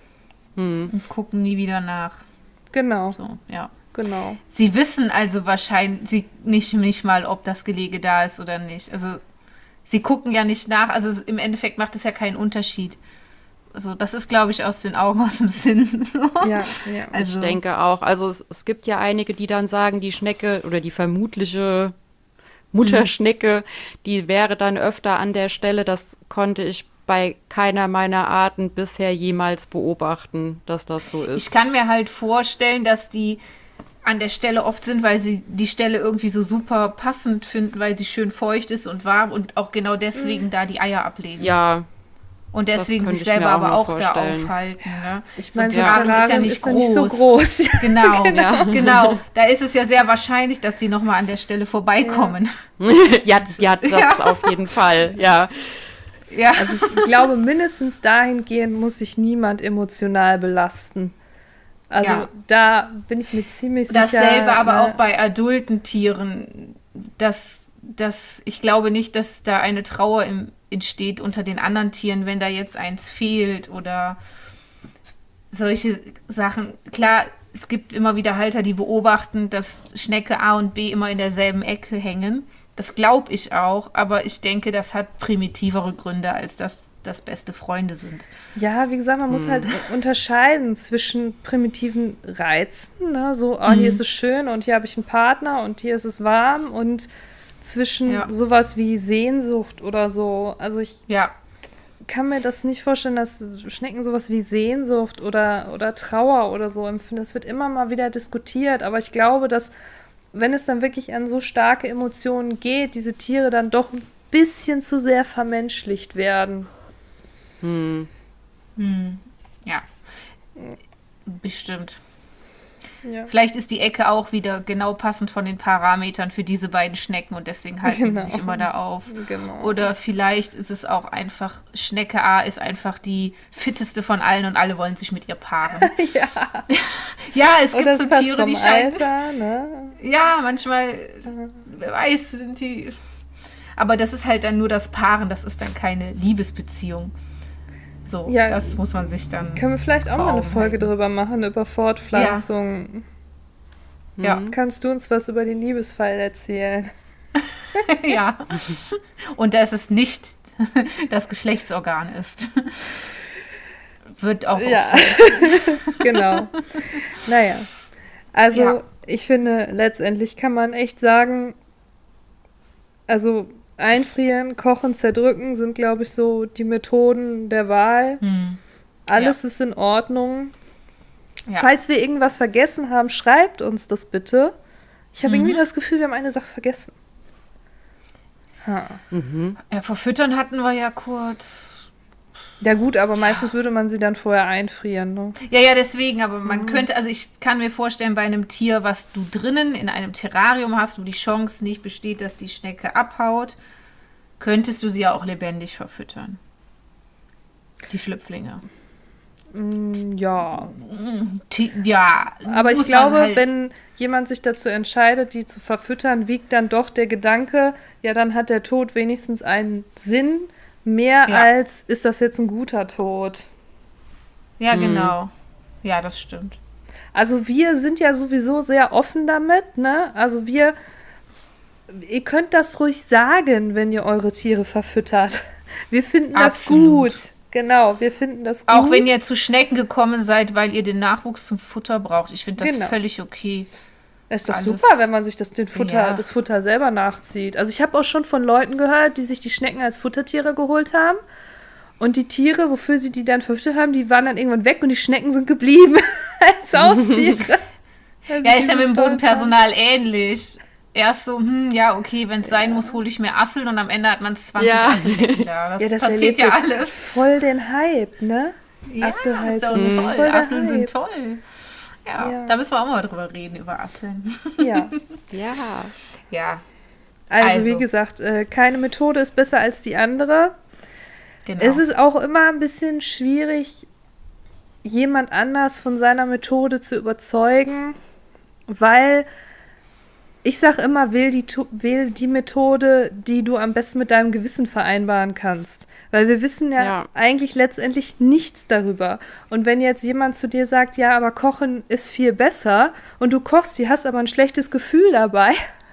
Hm. Und gucken nie wieder nach. Genau, So, ja. genau. Sie wissen also wahrscheinlich sie nicht, nicht mal, ob das Gelege da ist oder nicht. Also sie gucken ja nicht nach. Also im Endeffekt macht es ja keinen Unterschied. Also das ist, glaube ich, aus den Augen, aus dem Sinn. So. Ja, ja. Also, Ich denke auch. Also es, es gibt ja einige, die dann sagen, die Schnecke oder die vermutliche Mutterschnecke, die wäre dann öfter an der Stelle. Das konnte ich bei keiner meiner Arten bisher jemals beobachten, dass das so ist. ich kann mir halt vorstellen, dass die an der Stelle oft sind, weil sie die Stelle irgendwie so super passend finden, weil sie schön feucht ist und warm und auch genau deswegen da die Eier ablegen. Ja, Und deswegen könnte sich ich mir selber auch aber noch auch da vorstellen. aufhalten. Ne? Ich meine, So so ein ein Terrarium Terrarium ist ist ja ja nicht nicht so groß. groß. Genau, Ja. genau. Da ist es ja sehr wahrscheinlich, dass die nochmal an der Stelle vorbeikommen. ja, das, ja, das Ja. auf jeden Fall, ja. Ja, Also ich glaube, mindestens dahingehend muss sich niemand emotional belasten. Also Ja. da bin ich mir ziemlich sicher. dasselbe aber ne? auch bei adulten Tieren. Dass, dass, ich glaube nicht, dass da eine Trauer im, entsteht unter den anderen Tieren, wenn da jetzt eins fehlt oder solche Sachen. Klar, es gibt immer wieder Halter, die beobachten, dass Schnecke A und B immer in derselben Ecke hängen. Das glaube ich auch, aber ich denke, das hat primitivere Gründe, als dass das beste Freunde sind. Ja, wie gesagt, man muss Hm. halt unterscheiden zwischen primitiven Reizen, ne? So, oh, Mhm. hier ist es schön und hier habe ich einen Partner und hier ist es warm und zwischen Ja. sowas wie Sehnsucht oder so. Also ich Ja, kann mir das nicht vorstellen, dass Schnecken sowas wie Sehnsucht oder, oder Trauer oder so empfinden. Das wird immer mal wieder diskutiert, aber ich glaube, dass, wenn es dann wirklich an so starke Emotionen geht, diese Tiere dann doch ein bisschen zu sehr vermenschlicht werden. Hm. hm. ja, bestimmt. Ja. Vielleicht ist die Ecke auch wieder genau passend von den Parametern für diese beiden Schnecken und deswegen halten Genau. sie sich immer da auf. Genau. Oder vielleicht ist es auch einfach, Schnecke A ist einfach die fitteste von allen und alle wollen sich mit ihr paaren. ja. Ja, es gibt Oder es so passt Tiere, vom die scheinen. Alter, ne? Ja, manchmal, wer weiß, sind die. Aber das ist halt dann nur das Paaren, das ist dann keine Liebesbeziehung. So, Ja. das muss man sich dann. Können wir vielleicht auch mal eine vor Augen Folge halten. drüber machen, über Fortpflanzung. Ja, Kannst du uns was über den Liebesfall erzählen? ja. Und dass es nicht das Geschlechtsorgan ist. Wird auch. Ja, genau. Naja, also Ja. ich finde, letztendlich kann man echt sagen, also einfrieren, kochen, zerdrücken sind, glaube ich, so die Methoden der Wahl. Hm. Alles ist in Ordnung. Ja. Falls wir irgendwas vergessen haben, schreibt uns das bitte. Ich habe Mhm. irgendwie das Gefühl, wir haben eine Sache vergessen. Ha. Mhm. Ja, verfüttern hatten wir ja kurz. Ja gut, aber meistens würde man sie dann vorher einfrieren. Ne? Ja, ja, deswegen, aber man Mhm. könnte, also ich kann mir vorstellen, bei einem Tier, was du drinnen in einem Terrarium hast, wo die Chance nicht besteht, dass die Schnecke abhaut, könntest du sie ja auch lebendig verfüttern. Die Schlüpflinge. Mm, ja, Ti- Ja, aber ich muss man glaube, halt- wenn jemand sich dazu entscheidet, die zu verfüttern, wiegt dann doch der Gedanke, ja, dann hat der Tod wenigstens einen Sinn, mehr Ja. als, ist das jetzt ein guter Tod? Ja, Mhm. genau. Ja, das stimmt. Also wir sind ja sowieso sehr offen damit, ne? Also wir, ihr könnt das ruhig sagen, wenn ihr eure Tiere verfüttert. Wir finden das Absolut. gut. Genau, wir finden das gut. Auch wenn ihr zu Schnecken gekommen seid, weil ihr den Nachwuchs zum Futter braucht. Ich finde das Genau. völlig okay. ist doch alles- super, wenn man sich das, den Futter, Ja. das Futter selber nachzieht. Also ich habe auch schon von Leuten gehört, die sich die Schnecken als Futtertiere geholt haben. Und die Tiere, wofür sie die dann verfüttert haben, die waren dann irgendwann weg und die Schnecken sind geblieben als Haustiere. Also Ja, die ist ja sind mit dem total- Bodenpersonal ähnlich. Erst so, hm, ja, okay, wenn es sein muss, hole ich mir Asseln und am Ende hat man zwanzig Ja. Asseldecken da. Das, Ja, das passiert erlebt ja jetzt alles. voll den Hype, ne? Ja, Asselhaltung ist ist doch voll toll. der Asseln Hype. sind toll. Ja, Ja. da müssen wir auch mal drüber reden, über Asseln. Ja, Ja. Ja, also, Also. wie gesagt, äh, keine Methode ist besser als die andere. genau. Es ist auch immer ein bisschen schwierig, jemand anders von seiner Methode zu überzeugen, weil ich sag immer, wähl die, Tu- wähl die Methode, die du am besten mit deinem Gewissen vereinbaren kannst. Weil wir wissen ja, Ja. eigentlich letztendlich nichts darüber. Und wenn jetzt jemand zu dir sagt, ja, aber Kochen ist viel besser und du kochst, du hast aber ein schlechtes Gefühl dabei,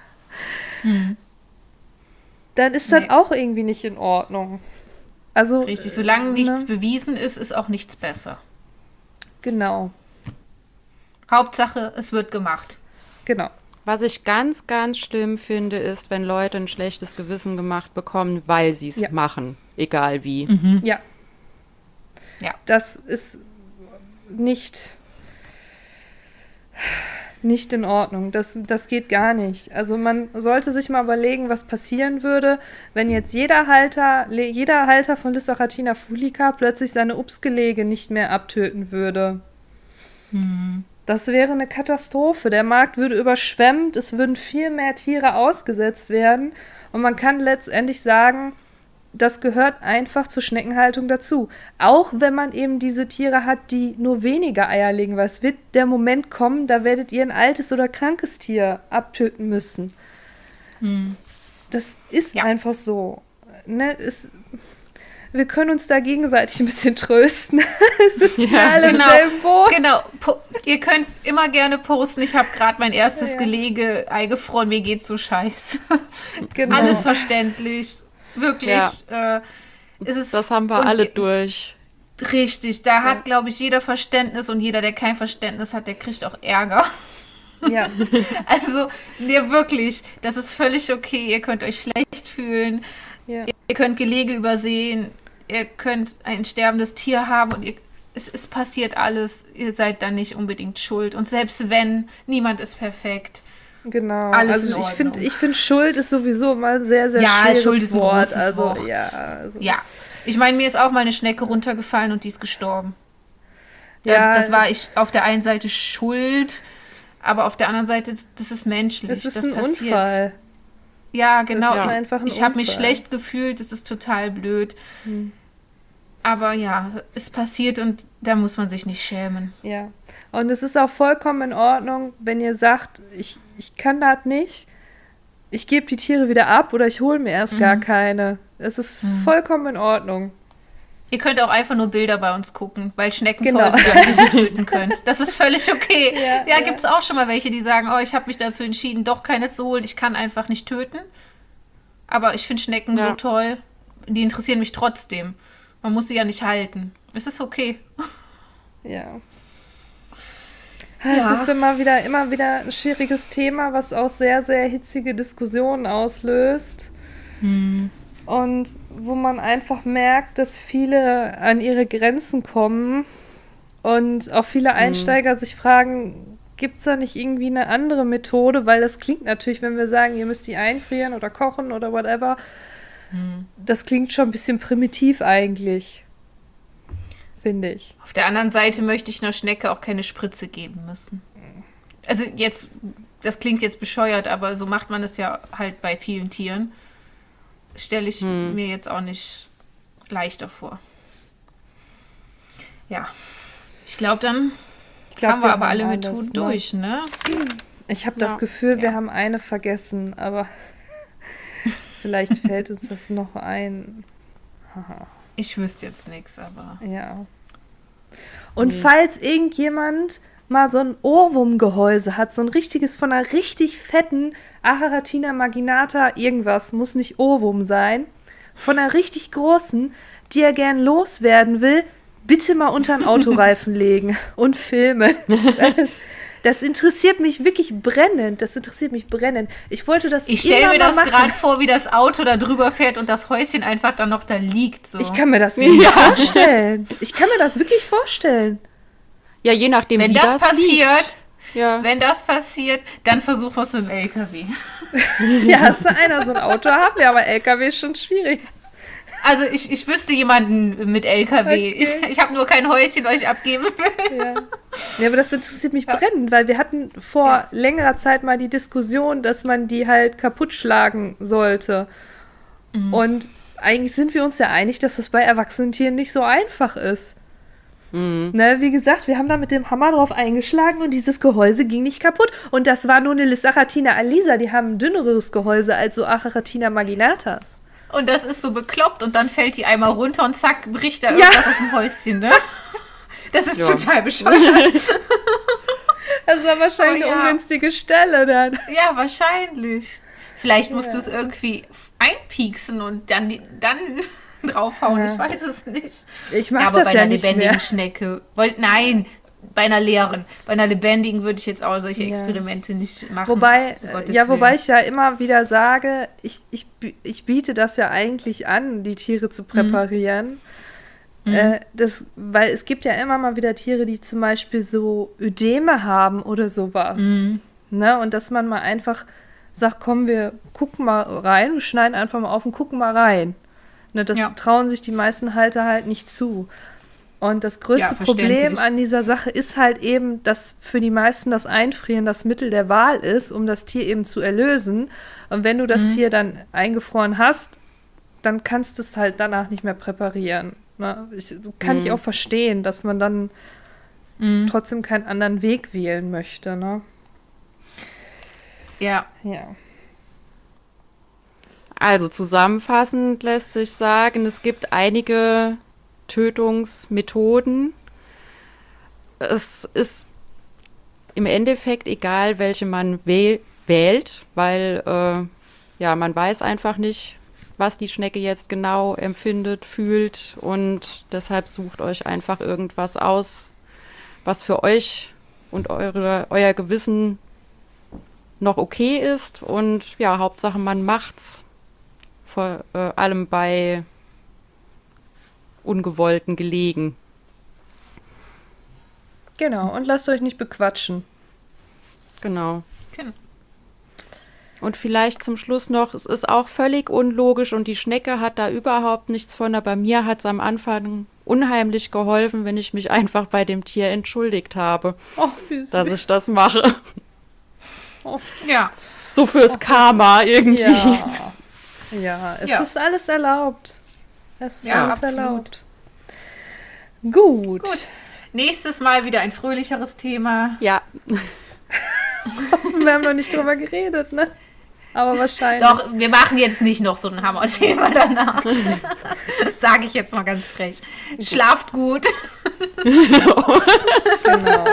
Hm. dann ist das Nee. auch irgendwie nicht in Ordnung. Also, Richtig, solange nichts ne? bewiesen ist, ist auch nichts besser. Genau, Hauptsache, es wird gemacht. genau. Was ich ganz, ganz schlimm finde, ist, wenn Leute ein schlechtes Gewissen gemacht bekommen, weil sie es Ja. machen. Egal wie. Ja. Ja. Das ist nicht, nicht in Ordnung. Das, das geht gar nicht. Also man sollte sich mal überlegen, was passieren würde, wenn jetzt jeder Halter, le- jeder Halter von Lissachratina fulica plötzlich seine Obstgelege nicht mehr abtöten würde. Das wäre eine Katastrophe. Der Markt würde überschwemmt, es würden viel mehr Tiere ausgesetzt werden. Und man kann letztendlich sagen, das gehört einfach zur Schneckenhaltung dazu. Auch wenn man eben diese Tiere hat, die nur weniger Eier legen, weil es wird der Moment kommen, da werdet ihr ein altes oder krankes Tier abtöten müssen. Das ist Ja. einfach so. Ne? Es, wir können uns da gegenseitig ein bisschen trösten. Sitzen ja, alle genau, im selben Boot. Genau, po- ihr könnt immer gerne posten. Ich habe gerade mein erstes ja, ja. Gelege eingefroren. Mir geht's so scheiße. Genau. Alles verständlich. Wirklich. Ja. Äh, ist es, das haben wir alle durch. Richtig. Da ja. hat, glaube ich, jeder Verständnis und jeder, der kein Verständnis hat, der kriegt auch Ärger. Ja. Also, nee, wirklich. Das ist völlig okay. Ihr könnt euch schlecht fühlen. Ja. Ihr könnt Gelege übersehen. Ihr könnt ein sterbendes Tier haben und ihr, es, es passiert alles. Ihr seid dann nicht unbedingt schuld. Und selbst wenn, niemand ist perfekt. Genau. Alles also ich finde, ich finde, Schuld ist sowieso mal ein sehr, sehr ja, schweres Schuld ist ein Wort. großes Also, Wort. Ja, also. ja. Ich meine, mir ist auch mal eine Schnecke runtergefallen und die ist gestorben. Ja, das war ich auf der einen Seite schuld, aber auf der anderen Seite, das ist menschlich. Es ist das ein passiert. Unfall. Ja, genau. Das ist einfach ein ich habe mich Unfall. schlecht gefühlt, das ist total blöd. Hm. Aber ja, es passiert und da muss man sich nicht schämen. Ja, und es ist auch vollkommen in Ordnung, wenn ihr sagt, ich, ich kann das nicht, ich gebe die Tiere wieder ab oder ich hole mir erst mhm. gar keine. Es ist mhm. vollkommen in Ordnung. Ihr könnt auch einfach nur Bilder bei uns gucken, weil Schnecken genau. toll sind, die ihr töten könnt. Das ist völlig okay. Ja, ja, ja. gibt es auch schon mal welche, die sagen, oh, ich habe mich dazu entschieden, doch keine zu holen, ich kann einfach nicht töten. Aber ich finde Schnecken ja. so toll, die interessieren mich trotzdem. Man muss sie ja nicht halten. Es ist okay. Ja. Ja. Es ist immer wieder, immer wieder ein schwieriges Thema, was auch sehr, sehr hitzige Diskussionen auslöst. Hm. Und wo man einfach merkt, dass viele an ihre Grenzen kommen und auch viele Einsteiger hm. sich fragen, gibt es da nicht irgendwie eine andere Methode? Weil das klingt natürlich, wenn wir sagen, ihr müsst die einfrieren oder kochen oder whatever, hm. das klingt schon ein bisschen primitiv eigentlich, finde ich. Auf der anderen Seite möchte ich einer Schnecke auch keine Spritze geben müssen. Also jetzt, das klingt jetzt bescheuert, aber so macht man es ja halt bei vielen Tieren. Stelle ich hm. mir jetzt auch nicht leichter vor. Ja, ich glaube, dann ich glaub, haben wir, wir aber haben alle alles, Methoden ne? durch, ne? Ich habe ja. das Gefühl, wir ja. haben eine vergessen, aber vielleicht fällt uns das noch ein. Haha. Ich wüsste jetzt nichts, aber... Ja. Und nee. falls irgendjemand mal so ein Ohrwurmgehäuse hat, so ein richtiges von einer richtig fetten Acharatina marginata irgendwas, muss nicht Ohrwurm sein, von einer richtig großen, die er gern loswerden will, bitte mal unter den Autoreifen legen und filmen. Das, das interessiert mich wirklich brennend. Das interessiert mich brennend. Ich wollte das Ich stelle mir das gerade vor, wie das Auto da drüber fährt und das Häuschen einfach dann noch da liegt. So. Ich kann mir das nicht ja. vorstellen. Ich kann mir das wirklich vorstellen. Ja, je nachdem, wenn wie das, das passiert, liegt. Ja. Wenn das passiert, dann versuchen wir es mit dem L K W. Ja, hast du einer, so ein Auto haben wir, aber L K W ist schon schwierig. Also ich, ich wüsste jemanden mit L K W. Okay. Ich, ich habe nur kein Häuschen, was ich abgeben will. Ja. Ja, aber das interessiert mich ja. brennend, weil wir hatten vor ja. längerer Zeit mal die Diskussion, dass man die halt kaputt schlagen sollte. Mhm. Und eigentlich sind wir uns ja einig, dass das bei erwachsenen Tieren nicht so einfach ist. Mhm. Ne, wie gesagt, wir haben da mit dem Hammer drauf eingeschlagen und dieses Gehäuse ging nicht kaputt. Und das war nur eine Lissacharatina alisa, die haben ein dünneres Gehäuse als so Acharatina marginatas. Und das ist so bekloppt und dann fällt die einmal runter und zack, bricht da irgendwas ja. aus dem Häuschen, ne? Das ist ja. total bescheuert. Das war wahrscheinlich oh, ja. eine ungünstige Stelle dann. Ja, wahrscheinlich. Vielleicht musst ja. du es irgendwie einpieksen und dann, dann draufhauen, ja. ich weiß es nicht. Ich mach ja, aber das bei ja einer nicht lebendigen mehr. Schnecke. Wollt, nein, bei einer leeren. Bei einer lebendigen würde ich jetzt auch solche Experimente ja. nicht machen. Wobei, um ja, wobei ich ja immer wieder sage, ich, ich, ich biete das ja eigentlich an, die Tiere zu präparieren. Mhm. Äh, das, weil es gibt ja immer mal wieder Tiere, die zum Beispiel so Ödeme haben oder sowas. Mhm. Ne? Und dass man mal einfach sagt, komm, wir gucken mal rein, wir schneiden einfach mal auf und gucken mal rein. Ne? Das ja. trauen sich die meisten Halter halt nicht zu. Und das größte ja, Problem an dieser Sache ist halt eben, dass für die meisten das Einfrieren das Mittel der Wahl ist, um das Tier eben zu erlösen. Und wenn du das mhm. Tier dann eingefroren hast, dann kannst du es halt danach nicht mehr präparieren. Ne? Ich, das kann mhm. ich auch verstehen, dass man dann mhm. trotzdem keinen anderen Weg wählen möchte. Ne? Ja. Ja. Also zusammenfassend lässt sich sagen, es gibt einige Tötungsmethoden. Es ist im Endeffekt egal, welche man wähl- wählt, weil äh, ja, man weiß einfach nicht, was die Schnecke jetzt genau empfindet, fühlt und deshalb sucht euch einfach irgendwas aus, was für euch und eure, euer Gewissen noch okay ist und ja, Hauptsache man macht's, vor äh, allem bei ungewollten Gelegen. Genau, und lasst euch nicht bequatschen. Genau. Genau. Und vielleicht zum Schluss noch, es ist auch völlig unlogisch und die Schnecke hat da überhaupt nichts von, aber mir hat es am Anfang unheimlich geholfen, wenn ich mich einfach bei dem Tier entschuldigt habe, Oh, süß. dass ich das mache. Oh. Ja. So fürs Karma irgendwie. Ja. Ja, es Ja. ist alles erlaubt. Es ist Ja, alles absolut. erlaubt. Gut. Gut. Nächstes Mal wieder ein fröhlicheres Thema. Ja. Wir haben noch nicht drüber geredet, ne? Aber wahrscheinlich. Doch, wir machen jetzt nicht noch so ein Hammer-Thema danach. Sage ich jetzt mal ganz frech. Schlaft gut. Genau.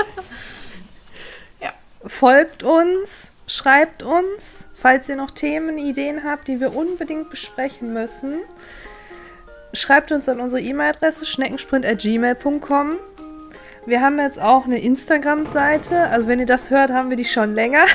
Ja. Folgt uns, schreibt uns, falls ihr noch Themen, Ideen habt, die wir unbedingt besprechen müssen. Schreibt uns an unsere E-Mail-Adresse schneckensprint at gmail punkt com. Wir haben jetzt auch eine Instagram-Seite. Also wenn ihr das hört, haben wir die schon länger.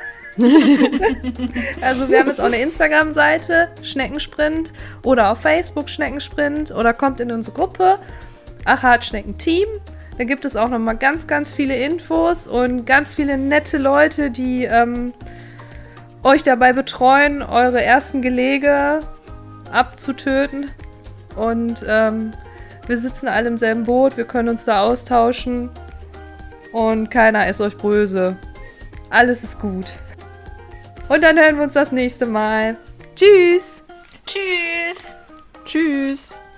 Also wir haben jetzt auch eine Instagram-Seite, Schneckensprint, oder auf Facebook Schneckensprint, oder kommt in unsere Gruppe Achat Schnecken Team. Da gibt es auch nochmal ganz, ganz viele Infos und ganz viele nette Leute, die ähm, euch dabei betreuen, eure ersten Gelege abzutöten. Und ähm, wir sitzen alle im selben Boot, wir können uns da austauschen und keiner ist euch böse. Alles ist gut. Und dann hören wir uns das nächste Mal. Tschüss! Tschüss. Tschüss.